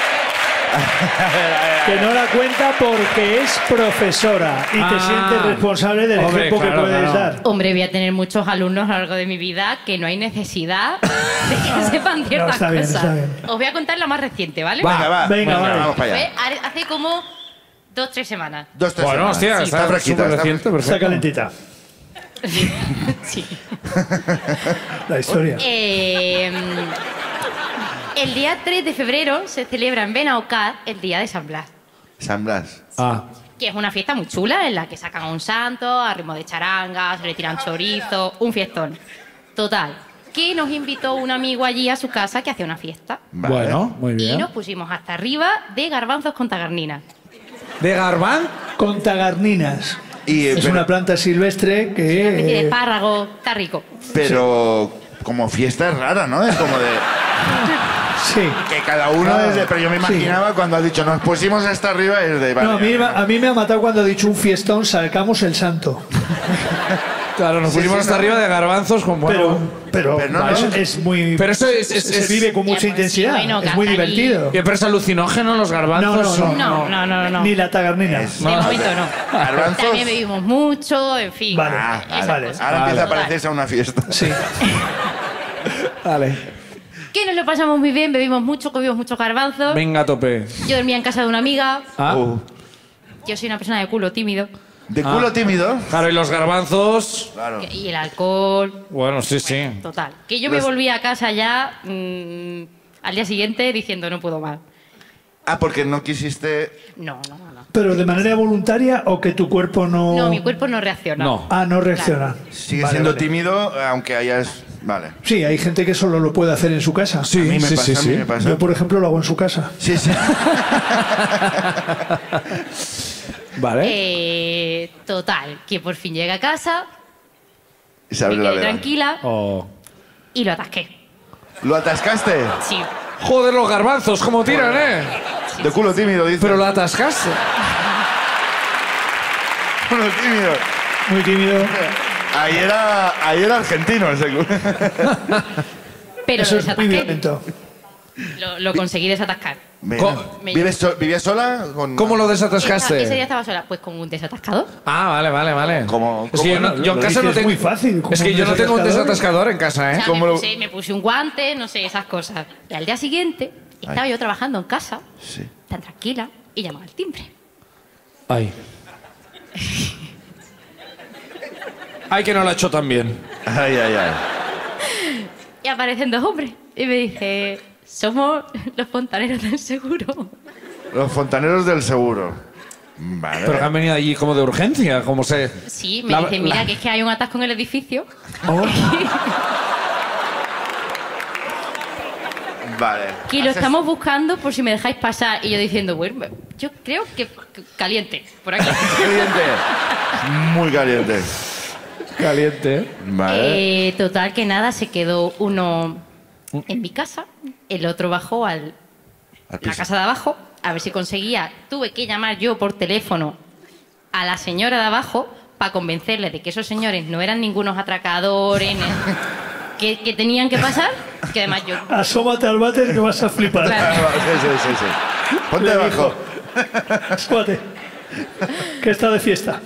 Que no la cuenta porque es profesora y te Ah. sientes responsable del Hombre, ejemplo claro, que puedes claro. dar. Hombre, voy a tener muchos alumnos a lo largo de mi vida que no hay necesidad de que sepan ciertas está bien, cosas. está bien. Os voy a contar la más reciente, ¿vale? Venga, va. venga, vale. vamos para Fue allá. ha- hace como dos, tres semanas. Dos, tres Bueno, semanas. hostia, Sí. está, Está fresquita, súper está reciente, Está perfecto. calentita Sí. la historia. Eh, el día tres de febrero se celebra en Benaocar el Día de San Blas, San Blas. Ah, que es una fiesta muy chula en la que sacan a un santo a ritmo de charanga, se le tiran chorizo, un fiestón. Total, que nos invitó un amigo allí a su casa que hacía una fiesta. Vale. bueno, muy Y bien. nos pusimos hasta arriba de garbanzos con tagarnina. ¿De Garbán? Con tagarninas. Y, eh, Es pero, una planta silvestre Una especie de que... espárrago, está rico. pero como fiesta es rara, ¿no? Es como de... Sí. Que cada uno Ah, es de... Pero yo me sí. imaginaba cuando has dicho nos pusimos hasta arriba es de... Vale, No, a mí, ya, a mí me ha matado cuando ha dicho un fiestón, sacamos el santo. Claro, nos Sí, pusimos sí, hasta no. arriba de garbanzos con bueno. Pero, pero, Pero no, es, no. es muy... Pero eso es- es- se es- vive con Ya, mucha pues, intensidad. sí, bueno, es muy cantar y- divertido. ¿Qué, pero es alucinógeno los garbanzos? No, no, No, no, no, no. Ni la tagarnina. Es- De momento no. Garbanzos. También bebimos mucho, en fin. Vale, Ah, esas vale. cosas. Ahora empieza a Total. parecerse a una fiesta. Sí. Vale. Que nos lo pasamos muy bien, bebimos mucho, comimos muchos garbanzos. Venga a tope. Yo dormía en casa de una amiga. Ah, Uh, Yo soy una persona de culo tímido. de culo Ah. tímido. claro, y los garbanzos... Claro. Y el alcohol, Bueno, sí, sí. total. Que yo me Los- volví a casa ya mm, al día siguiente diciendo no puedo más. Ah, porque no quisiste... No, no, no. No, ¿Pero de manera voluntaria o que tu cuerpo no...? no mi cuerpo no reacciona. No. Ah, no reacciona. Sigue Vale, siendo vale. tímido, aunque hayas... Vale. Sí, hay gente que solo lo puede hacer en su casa. Sí, A mí me sí, pasa, sí, a mí sí. me pasa. Yo, por ejemplo, lo hago en su casa. Sí, sí. Vale. Eh, total, que por fin llegué a casa, Y se me abre la quedé veda. tranquila Oh. y lo atasqué. ¿Lo atascaste? Sí. Joder, los garbanzos, cómo tiran, ¿eh? De culo tímido, dice. Pero lo atascaste. Culo tímido. Muy tímido. Ahí era, ahí era argentino ese club. Pero Eso lo es muy desatasqué. violento. Lo, lo conseguí desatascar. Mira. Co- ¿Vives so- ¿Vivías sola? Con... ¿Cómo lo Esa- desatascaste? ese día estaba sola, pues con un desatascador. Ah, vale, vale, vale. ¿Cómo- Es que yo, cómo? no- yo en Lo casa no dices tengo... muy fácil, como Es que un yo no tengo un desatascador. desatascador en casa, O ¿eh? sea, ¿Cómo me, lo- puse, me puse un guante, no sé, esas cosas. Y al día siguiente estaba yo trabajando en casa, Sí. tan tranquila, y llamaba al timbre. Ay. Ay, que no lo ha hecho tan bien. Ay, ay, ay. Y aparecen dos hombres. Y me dice, somos los fontaneros del seguro. Los fontaneros del seguro. Vale. Pero que han venido allí como de urgencia, como se... Sí, me La- dicen, mira, la- que es que hay un atasco en el edificio. Vale. Que lo Haces- estamos buscando por si me dejáis pasar. Y yo diciendo, bueno, yo creo que que caliente, por aquí. Caliente. Muy caliente. Caliente, ¿eh? Vale. Eh, total, que nada, se quedó uno en mi casa, el otro bajó al, Al la piso. casa de abajo a ver si conseguía. Tuve que llamar yo por teléfono a la señora de abajo para convencerle de que esos señores no eran ningunos atracadores, ni- que, que tenían que pasar, que además yo... Asómate al váter que vas a flipar. Claro. Sí, sí, sí, sí. Ponte Le debajo. Asómate. Que está de fiesta.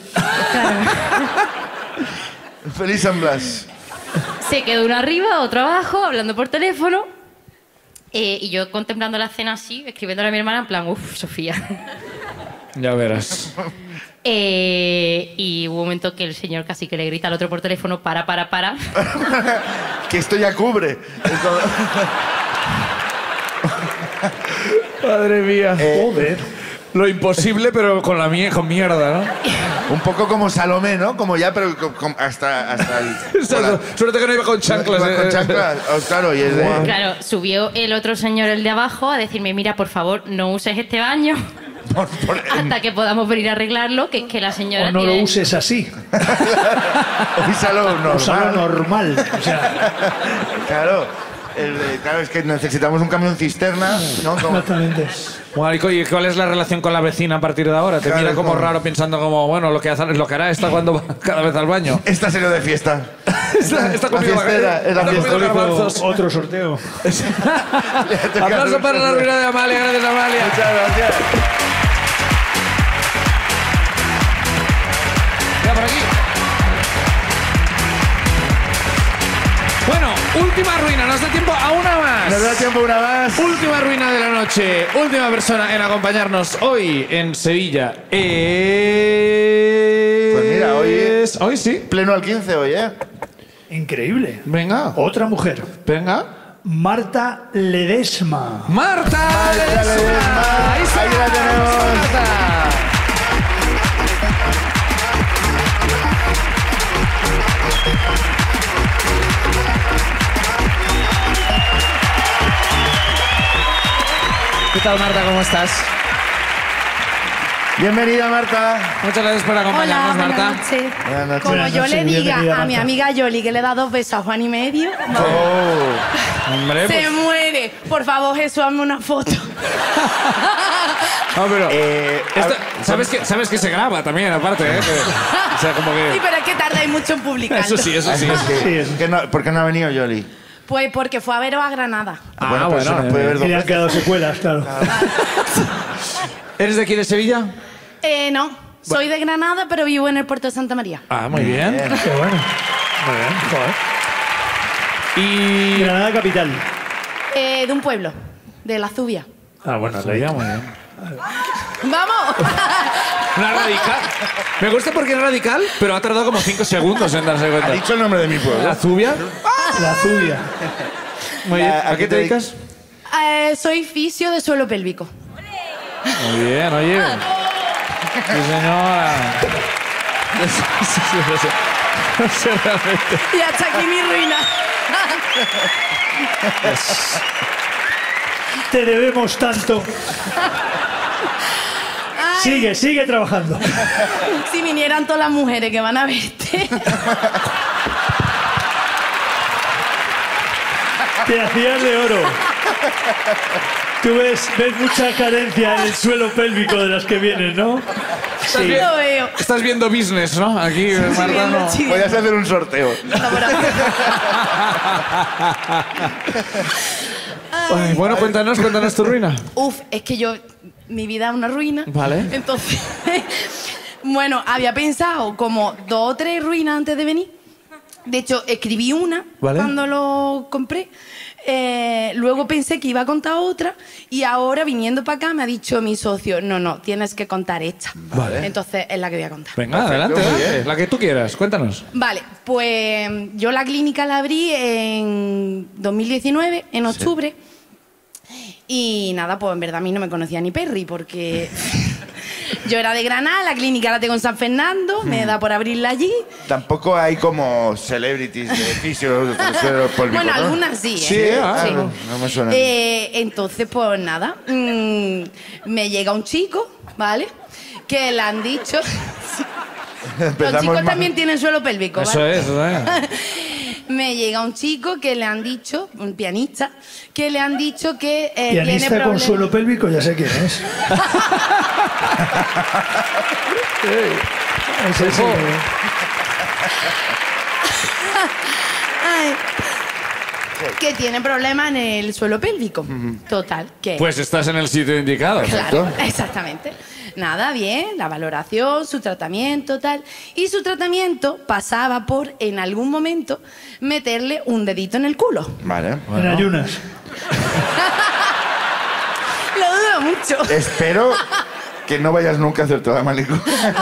Feliz San Blas. Se quedó uno arriba, otro abajo, hablando por teléfono. eh, y yo contemplando la escena así, escribiéndole a mi hermana en plan, uff, Sofía. Ya verás. Eh, y hubo un momento que el señor casi que le grita al otro por teléfono, para, para, para. Que esto ya cubre. Esto- Madre mía. Joder. Lo imposible, pero con la mie con mierda, ¿no? Un poco como Salomé, ¿no? Como ya, pero con- con- hasta, hasta el... Exacto. Suerte que no iba con chanclas. Iba eh. con chanclas. Oh, claro, y es de... Claro, subió el otro señor, el de abajo, a decirme, mira, por favor, no uses este baño por- por- hasta que podamos venir a arreglarlo, que es que la señora O no lo tiene- uses así. Úsalo normal. Úsalo normal. O sea, Claro. El de- claro, es que necesitamos un camión cisterna, ¿no? Como- exactamente. Bueno, ¿y cuál es la relación con la vecina a partir de ahora? Te Claro, mira como como- raro pensando como, bueno, lo que, hace, lo que hará esta cuando va cada vez al baño. Esta serie de fiesta. Esta, esta La comido fiestera, es la esta comido fiestera. garbanzos. Otro sorteo. Aplauso para la ruina de Amalia. Gracias, Amalia. Muchas gracias. Mira por aquí. Bueno, última ruina. Nos da tiempo a una más. Nos da tiempo una más. Última ruina de la noche. Última persona en acompañarnos hoy en Sevilla. Es... Pues mira, hoy es- Hoy sí. Pleno al quince hoy, ¿eh? Increíble. Venga. Otra mujer. Venga. Marta Ledesma. Marta. Marta Ledesma. Ledesma. Ahí está. Ahí la tenemos. Marta. ¿Qué tal, Marta? ¿Cómo estás? Bienvenida, Marta. Muchas gracias por acompañarnos, Hola, Marta. buenas noches. Buenas noches. Como Buenas yo noches, le diga bienvenida, a mi Marta. amiga Yoli que le da dos besos a Juan y medio, Oh. Hombre, se pues... muere. Por favor, Jesús, hazme una foto. No, pero... Eh, Esta- a- ¿sabes, que, sabes que se graba también, aparte, ¿eh? Que- o sea, como Sí, que... pero es que tardáis mucho en publicarlo. Eso sí, eso sí. Es que- Sí, es- que no- ¿Por qué no ha venido Yoli? Pues porque fue a veros a Granada. Ah, bueno, pero eso nos puede ver Y dos le han veces. quedado secuelas, claro. ¿Eres de aquí de Sevilla? Eh, no, soy de Granada, pero vivo en el puerto de Santa María. Ah, muy bien. Qué bueno. Muy bien, joder. Y... Granada capital. Eh, de un pueblo, de la Zubia. Ah, bueno, Muy bien, muy bien. ¡Vamos! Una radical. Me gusta porque es radical, pero ha tardado como cinco segundos en darse ¿Ha cuenta. dicho el nombre de mi pueblo? ¿La Zubia? La Zubia. Muy bien. ¿A ¿A qué te qué dedicas? Eh, soy fisio de suelo pélvico. Muy bien, oye. Sí, señora. Sí, sí, sí, sí, sí. No sé realmente. Y hasta aquí mi ruina. Te debemos tanto. Ay, Sigue, sigue trabajando. si vinieran todas las mujeres que van a verte. Te hacías de oro. Tú ves, ves mucha carencia en el suelo pélvico de las que vienen, ¿no? Estás, bien- Lo veo. estás viendo business, ¿no? Aquí, Marta, viendo, no. sí. Podías hacer un sorteo. Ay, bueno, cuéntanos, cuéntanos tu ruina. Uf, es que yo, mi vida es una ruina. Vale. Entonces, bueno, había pensado como dos o tres ruinas antes de venir. De hecho, escribí una Vale. cuando lo compré. Eh, luego pensé que iba a contar otra y ahora viniendo para acá me ha dicho mi socio, no, no, tienes que contar esta. Vale. Entonces es la que voy a contar. Venga, Perfecto, adelante, muy adelante. bien. La que tú quieras, cuéntanos. Vale, pues yo la clínica la abrí en dos mil diecinueve, en octubre. Y nada, pues en verdad a mí no me conocía ni Perry porque yo era de Granada, la clínica la tengo en San Fernando, me da por abrirla allí. Tampoco hay como celebrities de fisio, suelo pélvico, Bueno, ¿no? algunas sí, ¿eh? Sí, ah, Sí. no, no me suena. Eh, entonces, pues nada, mm, me llega un chico, ¿vale? Que le han dicho... Los Empezamos chicos mal. también tienen suelo pélvico, Eso ¿vale? es, eso es. me llega un chico que le han dicho, un pianista, que le han dicho que eh, tiene Pianista con problemas. suelo pélvico, ya sé quién es. Ese sí. Ay, que tiene problemas en el suelo pélvico. Total, que... Pues estás en el sitio indicado. Claro, exactamente. Nada, bien, la valoración, su tratamiento, tal. Y su tratamiento pasaba por, en algún momento, meterle un dedito en el culo. Vale. En ayunas. Lo dudo mucho. Espero que no vayas nunca a hacer toda manicura.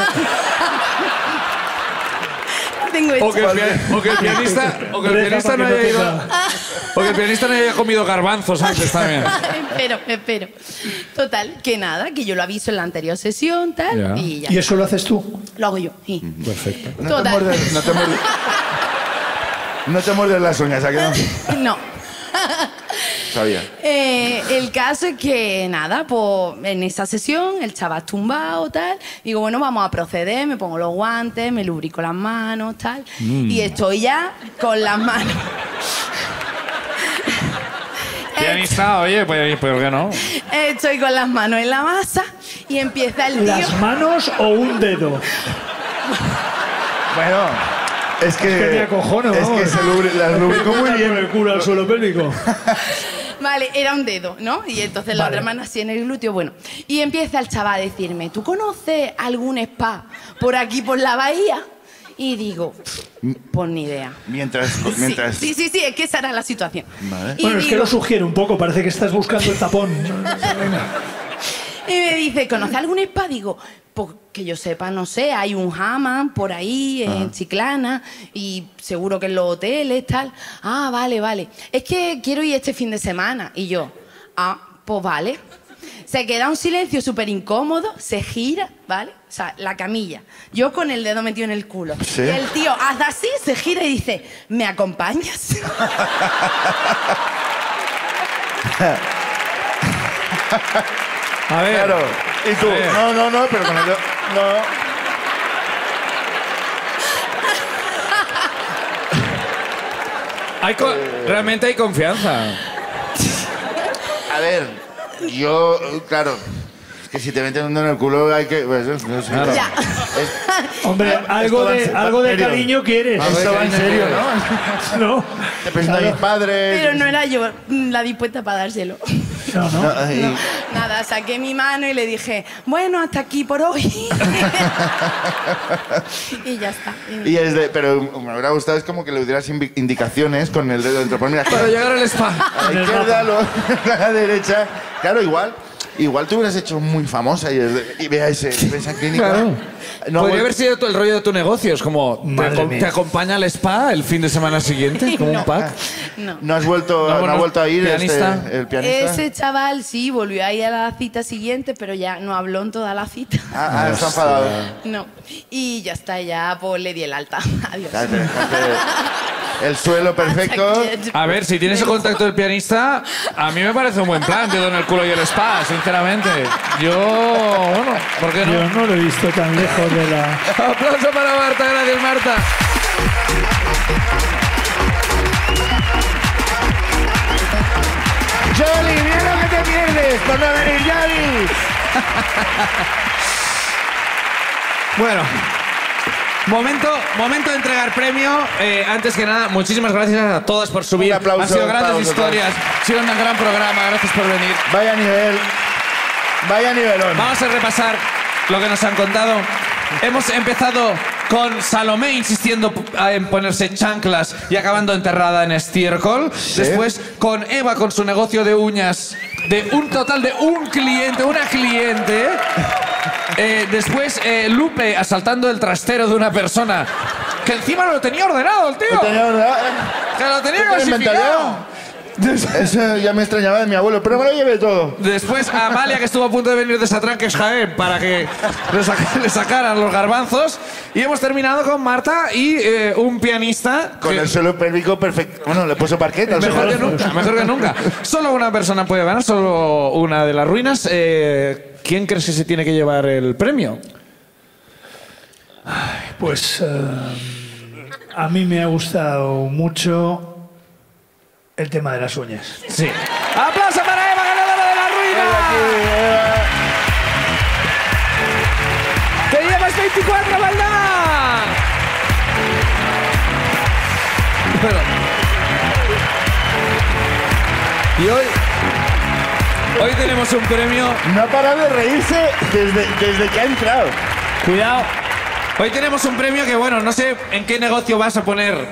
Tengo hecho. O que el, pia- o que el pianista, o que el Reza pianista para no que haya no ido, tenga- o que el pianista no haya comido garbanzos antes también. espero, espero. Total, que nada, que yo lo aviso en la anterior sesión, tal, Ya. y ya. ¿Y eso lo haces tú? Lo hago yo, sí. Perfecto. No te Total. muerdes, no te muerdes. No te muerdes las uñas, ¿a que no? No. Sabía. Eh, el caso es que, nada, pues en esa sesión el chaval tumbado, tal. Digo, bueno, vamos a proceder, me pongo los guantes, me lubrico las manos, tal. Y estoy ya con las manos. Pianista, oye, pues ¿por qué no? Estoy con las manos en la masa y empieza el tío. ¿Las manos o un dedo? Bueno, es que... Es que me acojono, Es vamos. que se lubri- las lubricó muy Con bien. el culo al suelo pélvico. Vale, era un dedo, ¿no? Y entonces la Vale. otra mano así en el glúteo, bueno. Y empieza el chaval a decirme, ¿tú conoces algún spa por aquí, por la bahía? Y digo, pues ni idea. Mientras... Sí, mientras... sí, sí, sí, es que esa era la situación. Vale. Y Bueno, es que digo- lo sugiere un poco, parece que estás buscando el tapón. Y me dice, ¿conoce algún spa? Digo, pues que yo sepa, no sé, hay un hammam por ahí en Chiclana y seguro que en los hoteles, tal. Ah, vale, vale. Es que quiero ir este fin de semana. Y yo, ah, pues vale. Se queda un silencio súper incómodo, se gira, ¿vale? O sea, la camilla. Yo con el dedo metido en el culo. Sí. Y el tío hace así, se gira y dice, ¿me acompañas? A ver. Claro. Y tú, A ver. no, no, no, pero con el dedo- No. Hay co- realmente hay confianza. A ver, yo, claro, es que si te meten un dedo en el culo hay que... Pues, no sé. Claro. Ya. Es- Hombre, Esto algo va en de, serio. algo de Serio. cariño quieres. Esto va en serio, ¿no? No. Te presento a mis padres... Pero no era yo mm, la dispuesta para dárselo. No, no. No, y- Nada, saqué mi mano y le dije, bueno, hasta aquí por hoy. Y ya está. Y es de, pero me hubiera gustado es como que le dieras invi- indicaciones con el dedo dentro. Pues mira, Para llegar al spa. a la izquierda, lo- a la derecha. Claro, igual, igual te hubieras hecho muy famosa y, es de- y vea ese, esa clínica. Claro. No, Podría vol- haber sido tu- el rollo de tu negocio. Es como, te, Madre acom- mía. te acompaña al spa el fin de semana siguiente, como un pack. No. No has vuelto, No, no, bueno, ha vuelto a ir pianista. este, el pianista. Ese chaval sí volvió a ir a la cita siguiente, pero ya no habló en toda la cita. Ah, ah, está enfadado. No. Y ya está, ya pues le di el alta. Adiós. Ya te dejaste el suelo perfecto. Hasta aquí. A ver, si tienes el contacto del pianista, a mí me parece un buen plan, dedo en el culo y el spa, sinceramente. Yo, bueno, ¿por qué no? Yo no lo he visto tan lejos de la... Aplauso para Marta, gracias Marta. ¡Jolly, mira lo que te pierdes por no venir, Jolly! Bueno, momento, momento de entregar premio. Eh, antes que nada, muchísimas gracias a todas por subir. Un aplauso, Han sido un grandes aplauso, historias, ha sido un gran programa, gracias por venir. Vaya nivel. Vaya nivelón. Vamos a repasar lo que nos han contado. Hemos empezado con Salomé insistiendo en ponerse chanclas y acabando enterrada en estiércol. Después con Eva con su negocio de uñas de un total de un cliente, una cliente. Eh, después eh, Lupe asaltando el trastero de una persona que encima lo tenía ordenado el tío. Tenía verdad. Que lo tenía ¿Qué te inventas clasificado. Eso ya me extrañaba de mi abuelo, pero me lo llevé todo. Después a Amalia, que estuvo a punto de venir de Satranques Jaén para que le, saca- le sacaran los garbanzos. Y hemos terminado con Marta y eh, un pianista. Con que- el suelo pélvico perfecto. Bueno, le puso parquet al Mejor que suelo. nunca, mejor que nunca. Solo una persona puede ganar, solo una de las ruinas. Eh, ¿Quién crees que se tiene que llevar el premio? Pues... eh, A mí me ha gustado mucho el tema de las uñas. Sí. ¡Aplauso para Eva, ganadora de la ruina! ¡Te llevas veinticuatro, Valdán! Bueno. Y hoy... Hoy tenemos un premio... No ha parado de reírse desde, desde que ha entrado. Cuidado. Hoy tenemos un premio que, bueno, no sé en qué negocio vas a poner.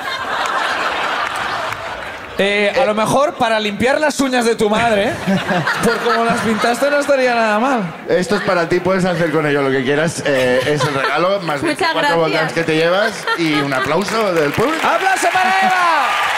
Eh, a lo mejor para limpiar las uñas de tu madre, ¿eh? Por como las pintaste no estaría nada mal. Esto es para ti, puedes hacer con ello lo que quieras. Eh, es el regalo, más Muchas veinticuatro gracias. volcanes que te llevas y un aplauso del público. ¡Aplauso para Eva!